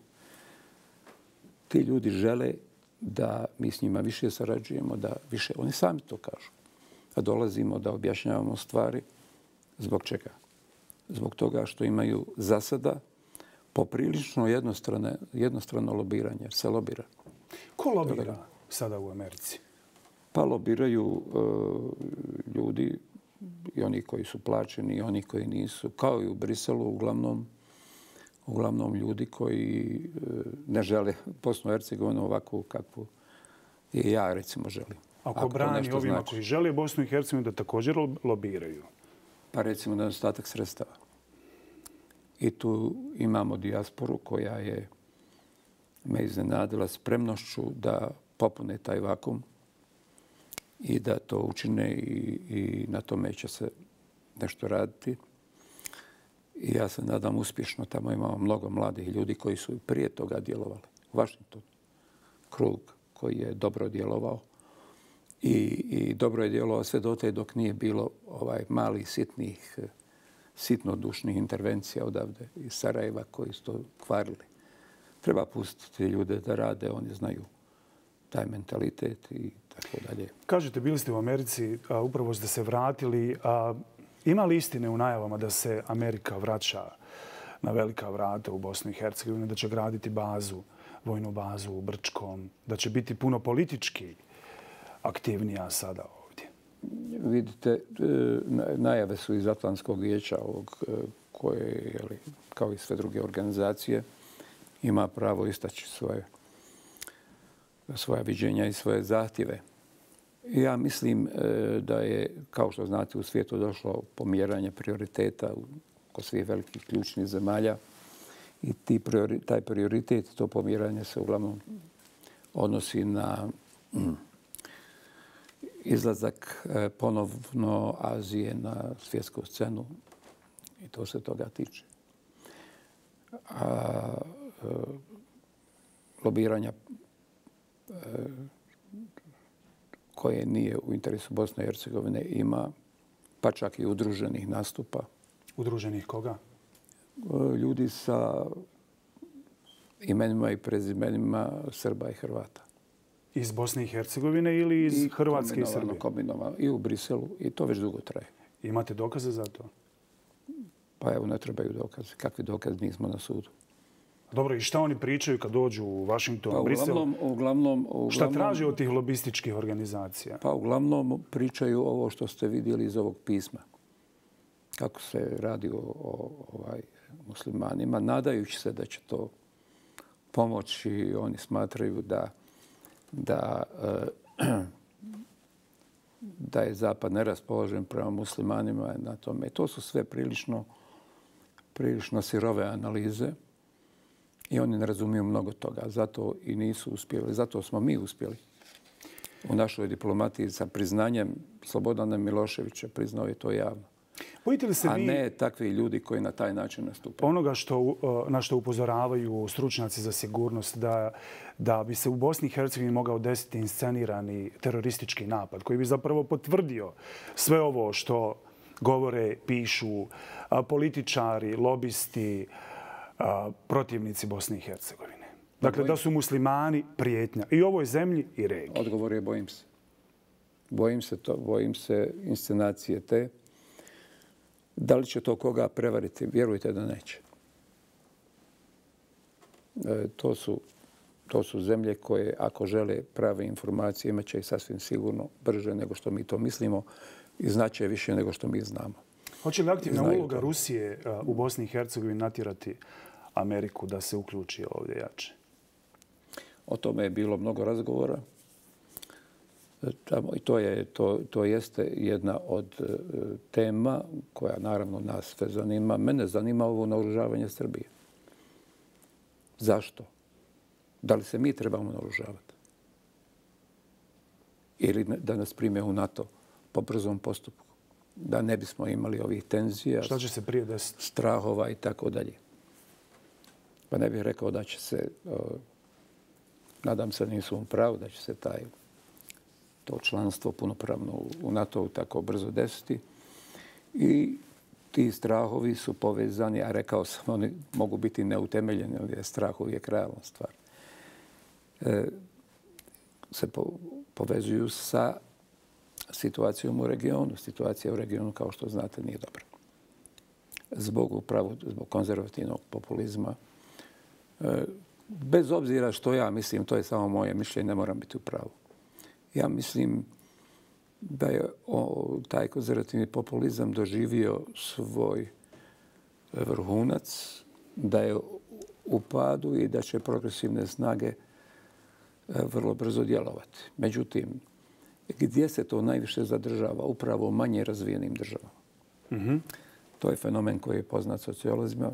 Ti ljudi žele da mi s njima više sarađujemo, da više, oni sami to kažu, da dolazimo, da objašnjavamo stvari. Zbog čega? Zbog toga što imaju za sada poprilično jednostrano lobiranje, jer se lobira. Ko lobira sada u Americi? Pa lobiraju ljudi, i oni koji su plaćeni, i oni koji nisu. Kao i u Briselu, uglavnom ljudi koji ne žele Bosnu i Hercegovinu ovakvu kakvu i ja recimo želim. Ako brani ovima koji žele Bosnu i Hercegovinu da također lobiraju? Pa recimo nedostatak sredstava. I tu imamo dijasporu koja je me iznenadila spremnošću da popune taj vakum i da to učine i na tome će se nešto raditi. I ja se nadam uspješno. Tamo imamo mnogo mladih ljudi koji su prije toga djelovali. U Washingtonu. Krug koji je dobro djelovao. I dobro je djelovao sve dotle dok nije bilo malih sitnodušnih intervencija odavde iz Sarajeva koji su to kvarili. Treba pustiti ljude da rade, oni znaju taj mentalitet i tako dalje. Kažete, bili ste u Americi, upravo ste se vratili. Ima li istine u najavama da se Amerika vraća na velika vrata u Bosnu i Hercegovinu, da će graditi vojnu bazu u Brčkom, da će biti puno politički aktivnija sada ovdje? Vidite, najave su iz Atlantskog vijeća koje, kao i sve druge organizacije, ima pravo istaći svoja viđenja i svoje zahtjeve. Ja mislim da je, kao što znate, u svijetu došlo pomjeranje prioriteta kod svih velikih ključnih zemalja i taj prioritet, to pomjeranje se uglavnom odnosi na izlazak ponovno Azije na svjetsku scenu I to se toga tiče. A lobiranja koje nije u interesu Bosne i Hercegovine ima, pa čak i udruženih nastupa. Udruženih koga? Ljudi sa imenima i prezimenima Srba i Hrvata. Iz Bosne i Hercegovine ili iz Hrvatske i Srbije? Kombinovano. I u Briselu. I to već dugo traje. Imate dokaze za to? Pa evo, ne trebaju dokaze. Kakvi dokaze, nismo na sudu. Dobro, i šta oni pričaju kad dođu u Washington, pa, Brisel? Uglavnom, šta traže od tih lobističkih organizacija? Pa uglavnom pričaju ovo što ste vidjeli iz ovog pisma. Kako se radi o muslimanima, nadajući se da će to pomoći. Oni smatraju da je Zapad neraspoložen prema muslimanima na tome. To su sve prilično sirove analize i oni ne razumiju mnogo toga. Zato i nisu uspjeli. Zato smo mi uspjeli u našoj diplomatiji sa priznanjem Slobodana Miloševića. Priznao je to javno. A ne takvi ljudi koji na taj način nastupaju. Onoga na što upozoravaju stručnjaci za sigurnost da bi se u Bosni i Hercegovini mogao desiti inscenirani teroristički napad koji bi zapravo potvrdio sve ovo što govore, pišu političari, lobisti, protivnici Bosne i Hercegovine. Dakle, da su muslimani prijetnja i ovoj zemlji i regiji. Odgovor je bojim se. Bojim se inscenacije te. Da li će to koga prevariti? Vjerujte da neće. To su zemlje koje, ako žele prave informacije, imat će ih sasvim sigurno brže nego što mi to mislimo i znaće više nego što mi znamo. Hoće li aktivna uloga Rusije u Bosni i Hercegovini natjerati Ameriku da se uključi ovdje jače? O tome je bilo mnogo razgovora. I to jeste jedna od tema koja naravno nas sve zanima. Mene zanima ovo naoružavanje Srbije. Zašto? Da li se mi trebamo naoružavati? Ili da nas prime u NATO po brzom postupku? Da ne bismo imali ovih tenzija, šta će se prije desiti? Strahova i tako dalje. Pa ne bih rekao da će se, nadam se nisu u pravu, da će se to članstvo punopravno u NATO-u tako brzo desiti. I ti strahovi su povezani, a rekao sam, oni mogu biti neutemeljeni, jer je strah uvijek realna stvar. Se povezuju sa situacijom u regionu. Situacija u regionu, kao što znate, nije dobra. Zbog konzervativnog populizma. Bez obzira što ja mislim, to je samo moje mišljenje, ne moram biti u pravu. Ja mislim da je taj konzervativni populizam doživio svoj vrhunac, da je u padu i da će progresivne snage vrlo brzo djelovati. Međutim, gdje se to najviše zadržava? Upravo u manje razvijenim državama. To je fenomen koji je poznat sociolozima.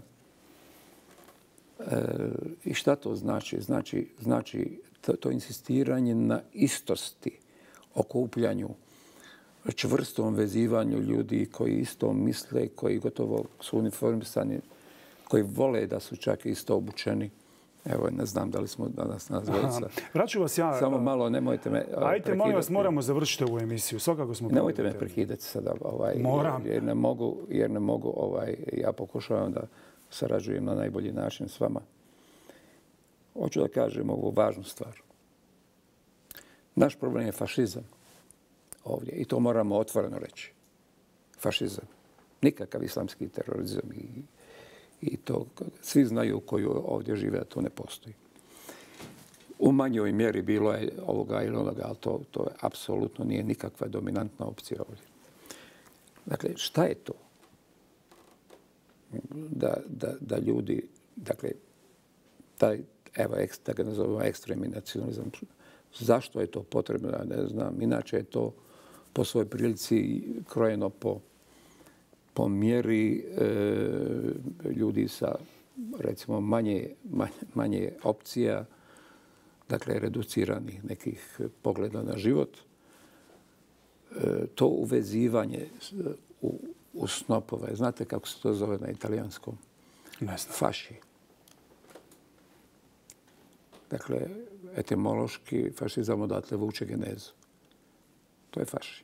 I šta to znači? Znači to insistiranje na istosti, okupljanju, čvrstom vezivanju ljudi koji isto misle, koji gotovo su uniformisani, koji vole da su čak isto obučeni. Evo, ne znam da li smo danas nas dvojica. Vraću vas ja... Samo malo, nemojte me prekidati. Ajte, molim vas, moramo završiti ovu emisiju. Svakako smo... Nemojte me prekidati sada. Moram. Jer ne mogu, ja pokušavam da sarađujem na najbolji način s vama. Hoću da kažem ovu važnu stvar. Naš problem je fašizam ovdje. I to moramo otvoreno reći. Fašizam. Nikakav islamski terorizam i to svi znaju koji ovdje žive, da to ne postoji. U manjoj mjeri bilo je ovoga ili onoga, ali to apsolutno nije nikakva dominantna opcija ovdje. Dakle, šta je to? Da ljudi, dakle, da ga nazovemo ekstremni nacionalizam, zašto je to potrebno, ja ne znam. Inače je to po svojoj prilici krojeno po mjeri ljudi sa, recimo, manje opcija, dakle, reduciranih nekih pogleda na život. To uvezivanje u snopove. Znate kako se to zove na italijanskom? Ne znam. Faši. Dakle, etimološki fašizam odatle vuče genezu. To je faši.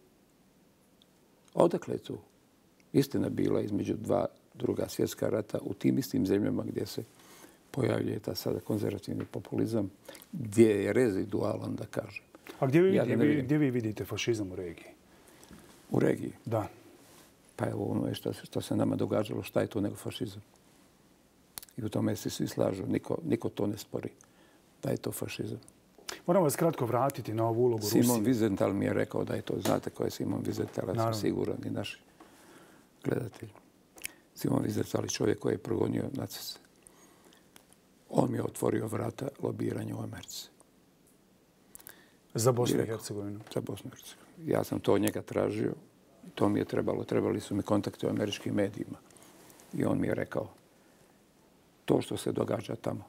Odakle je tu? Istina bila između druga svjetska rata u tim istim zemljama gdje se pojavljuje ta sada konzervativni populizam, gdje je rezidualan, da kažem. A gdje vi vidite fašizam u regiji? U regiji? Da. Pa evo ono je što se nama događalo, šta je to nego fašizam. I u tome se svi slažu, niko to ne spori da je to fašizam. Moram vas kratko vratiti na ovu ulogu Rusije. Simon Wiesenthal mi je rekao da je to. Znate ko je Simon Wiesenthal? Ja sam siguran i naši gledatelji. Simon Wiesenthal je čovjek koji je progonio naciste. On mi je otvorio vrata lobiranja u Americi. Za Bosnu i Hercegovinu? Za Bosnu i Hercegovinu. Ja sam to od njega tražio. To mi je trebalo. Trebali su mi kontakte u američkim medijima. I on mi je rekao to što se događa tamo,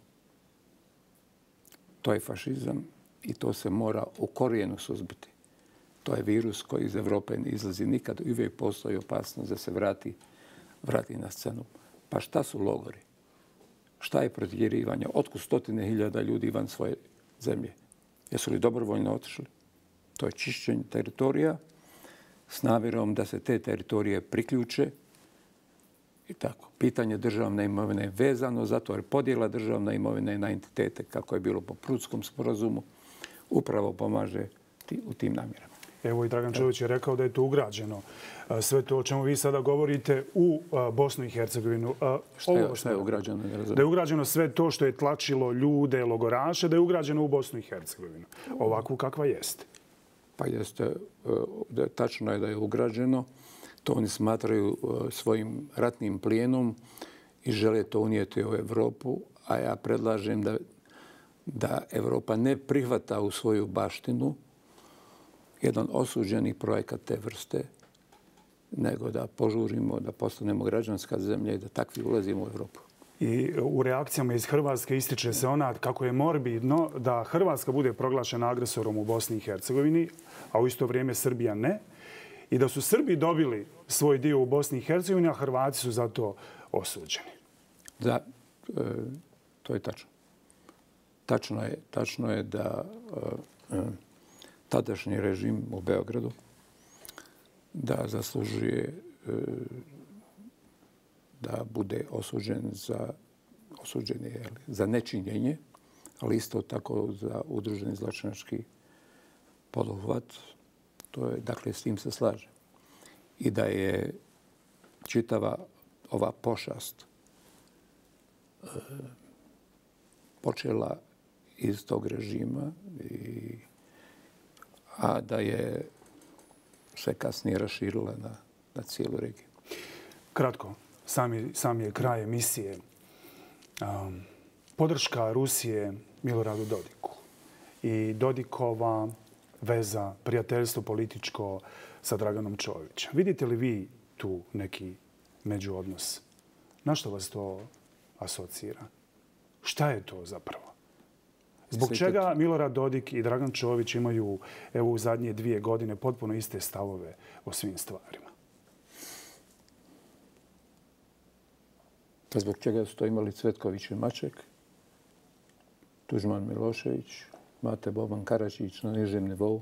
to je fašizam i to se mora u korijenu suzbiti. To je virus koji iz Evrope ne izlazi nikad i uvijek postoji opasnost da se vrati na scenu. Pa šta su logori? Šta je protjerivanje? Otkud 100.000 ljudi van svoje zemlje? Jesu li dobrovoljno otišli? To je čišćenje teritorija s namjerom da se te teritorije priključe i tako. Pitanje državne imovine je vezano zato jer podjela državne imovine na entitete, kako je bilo po Prutskom sporazumu, upravo pomaže u tim namjerama. Evo i Dragan Čović je rekao da je to ugrađeno. Sve to o čemu vi sada govorite u Bosnu i Hercegovinu. Šta je ugrađeno? Da je ugrađeno sve to što je tlačilo ljude, logoraše, da je ugrađeno u Bosnu i Hercegovinu. Ovakvu kakva jeste. Pa jeste. Tačno je da je ugrađeno. To oni smatraju svojim ratnim plijenom i žele to unijeti u Evropu, a ja predlažem da Evropa ne prihvata u svoju baštinu jedan osuđeni projekat te vrste, nego da požurimo, da postanemo građanska zemlja i da takvi ulazimo u Evropu. I u reakcijama iz Hrvatske ističe se ona kako je morbidno da Hrvatska bude proglašena agresorom u Bosni i Hercegovini, a u isto vrijeme Srbija ne. I da su Srbi dobili svoj dio u Bosni i Hercegovini, a Hrvati su za to osuđeni. Da, to je tačno. Tačno je da tadašnji režim u Beogradu da zaslužuje da bude osuđen za nečinjenje, ali isto tako za udruženi zločinački poduhvat. Dakle, s tim se slažem. I da je čitava ova pošast počela iz tog režima, a da je se kasnije raširila na cijelu regiju. Kratko, sam je kraj emisije. Podrška Rusije Miloradu Dodiku i Dodikova veza, prijateljstvo političko sa Draganom Čovićem. Vidite li vi tu neki međuodnos? Na što vas to asocira? Šta je to zapravo? Zbog čega Milorad Dodik i Dragan Čović imaju u zadnje 2 godine potpuno iste stavove o svim stvarima? Zbog čega su to imali Cvetković i Maček, Tuđman Milošević, Mate Boban Karađić na nižem nivou.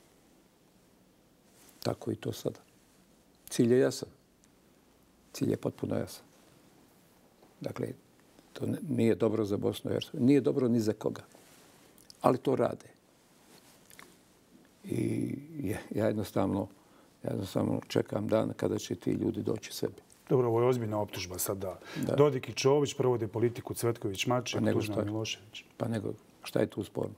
Tako i to sada. Cilj je jasan. Cilj je potpuno jasan. Dakle, to nije dobro za Bosnu i Hercegovinu. Nije dobro ni za koga. Ali to rade. I ja jednostavno čekam dan kada će ti ljudi doći sebi. Dobro, ovo je ozbiljna optužba sad da Dodik i Čović provode politiku Cvetković-Maček, Tuđman Milošević. Pa nego, šta je tu sporno?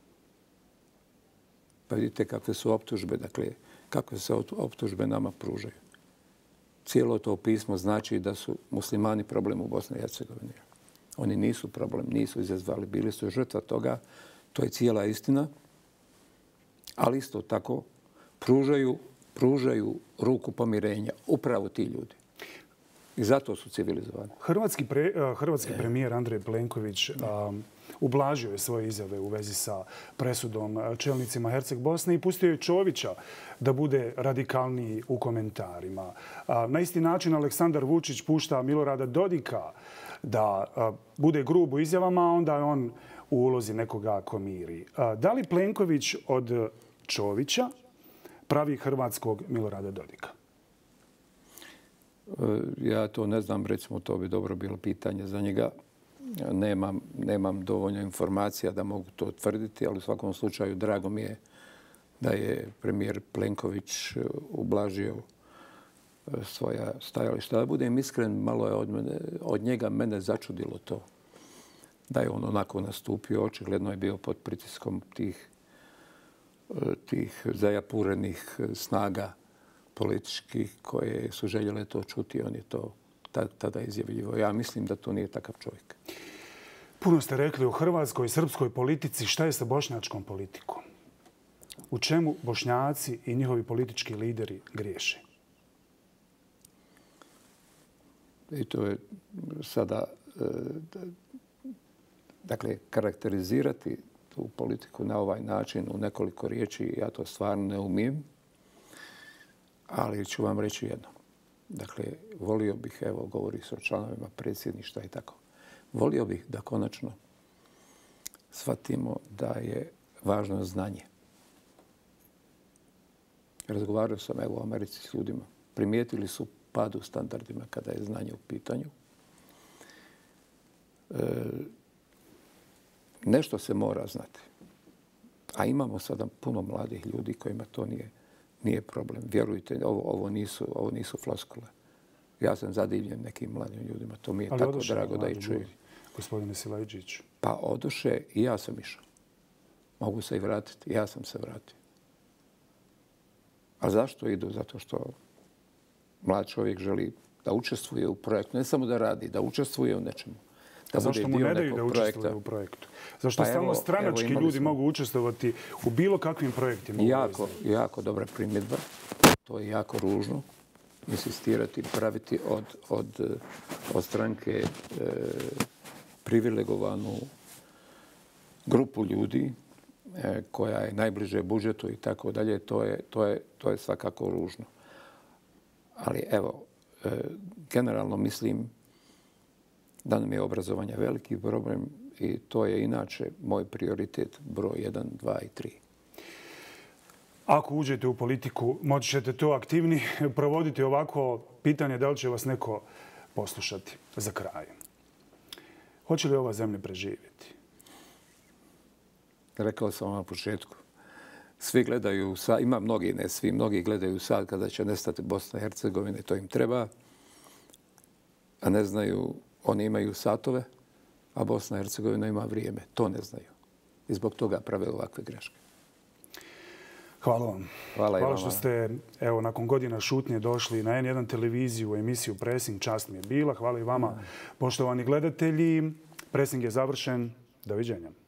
Pa vidite kakve su optužbe, dakle, kakve se optužbe nama pružaju. Cijelo to pismo znači da su muslimani problem u Bosni i Hercegovini. Oni nisu problem, nisu izazvali, bili su žrtva toga. To je cijela istina. Ali isto tako pružaju ruku pomirenja upravo ti ljudi. I zato su civilizovani. Hrvatski premijer Andrej Plenković ublažio je svoje izjave u vezi sa presudom čelnicima Herceg Bosne i pustio je Čovića da bude radikalniji u komentarima. Na isti način Aleksandar Vučić pušta Milorada Dodika da bude grub u izjavama, a onda je on u ulozi nekoga ko miri. Da li Plenković od Čovića pravi hrvatskog Milorada Dodika? Ja to ne znam, recimo to bi dobro bilo pitanje za njega. Nemam dovoljno informacija da mogu to tvrditi, ali u svakom slučaju drago mi je da je premijer Plenković ublažio svoja stajališta. Da budem iskren, malo je od njega mene začudilo to. Da je on onako nastupio, očigledno je bio pod pritiskom tih zajapurenih snaga političkih koje su željele to čuti. On je to tada izjavljivo. Ja mislim da to nije takav čovjek. Puno ste rekli o hrvatskoj i srpskoj politici. Šta je sa bošnjačkom politikom? U čemu Bošnjaci i njihovi politički lideri griješe? I to je sada, dakle, karakterizirati tu politiku na ovaj način u nekoliko riječi, ja to stvarno ne umijem, ali ću vam reći jedno. Dakle, volio bih, evo, govori se o članovima predsjedništva i tako, volio bih da konačno shvatimo da je važno znanje. Razgovarao sam, evo, u Americi s ljudima. Primijetili su pad u standardima kada je znanje u pitanju. Nešto se mora znati. A imamo sada puno mladih ljudi kojima to nije problem. Vjerujte, ovo nisu floskule. Ja sam zadivljen nekim mladim ljudima. To mi je tako drago da ih čujem. Gospodine Silajđić. Pa odoše i ja sam išao. Mogu se i vratiti. Ja sam se vratio. A zašto idu? Zato što mlad čovjek želi da učestvuje u projektu. Ne samo da radi, da učestvuje u nečemu. A zašto mu ne daju da učestvuje u projektu? Zašto samo stranački ljudi mogu učestvovati u bilo kakvim projektima? Jako dobra primjedba. To je jako ružno. Insistirati, praviti od stranke privilegovanu grupu ljudi koja je najbliže budžetu i tako dalje. To je svakako ružno. Ali evo, generalno mislim da nam je obrazovanje veliki problem i to je inače moj prioritet broj 1, 2 i 3. Ako uđete u politiku, moći ćete to aktivni provoditi ovako. Pitanje da li će vas neko poslušati za kraj. Hoće li ova zemlja preživjeti? Rekao sam vam na početku. Svi gledaju, ima mnogi, ne svi, mnogi gledaju sad kada će nestati Bosna i Hercegovina, to im treba, a ne znaju, oni imaju satove, a Bosna i Hercegovina ima vrijeme. To ne znaju. I zbog toga prave ovakve greške. Hvala vam. Hvala što ste, evo, nakon godina šutnje došli na N1 televiziju u emisiju Pressing. Čast mi je bila. Hvala i vama, poštovani gledatelji. Pressing je završen. Doviđenja.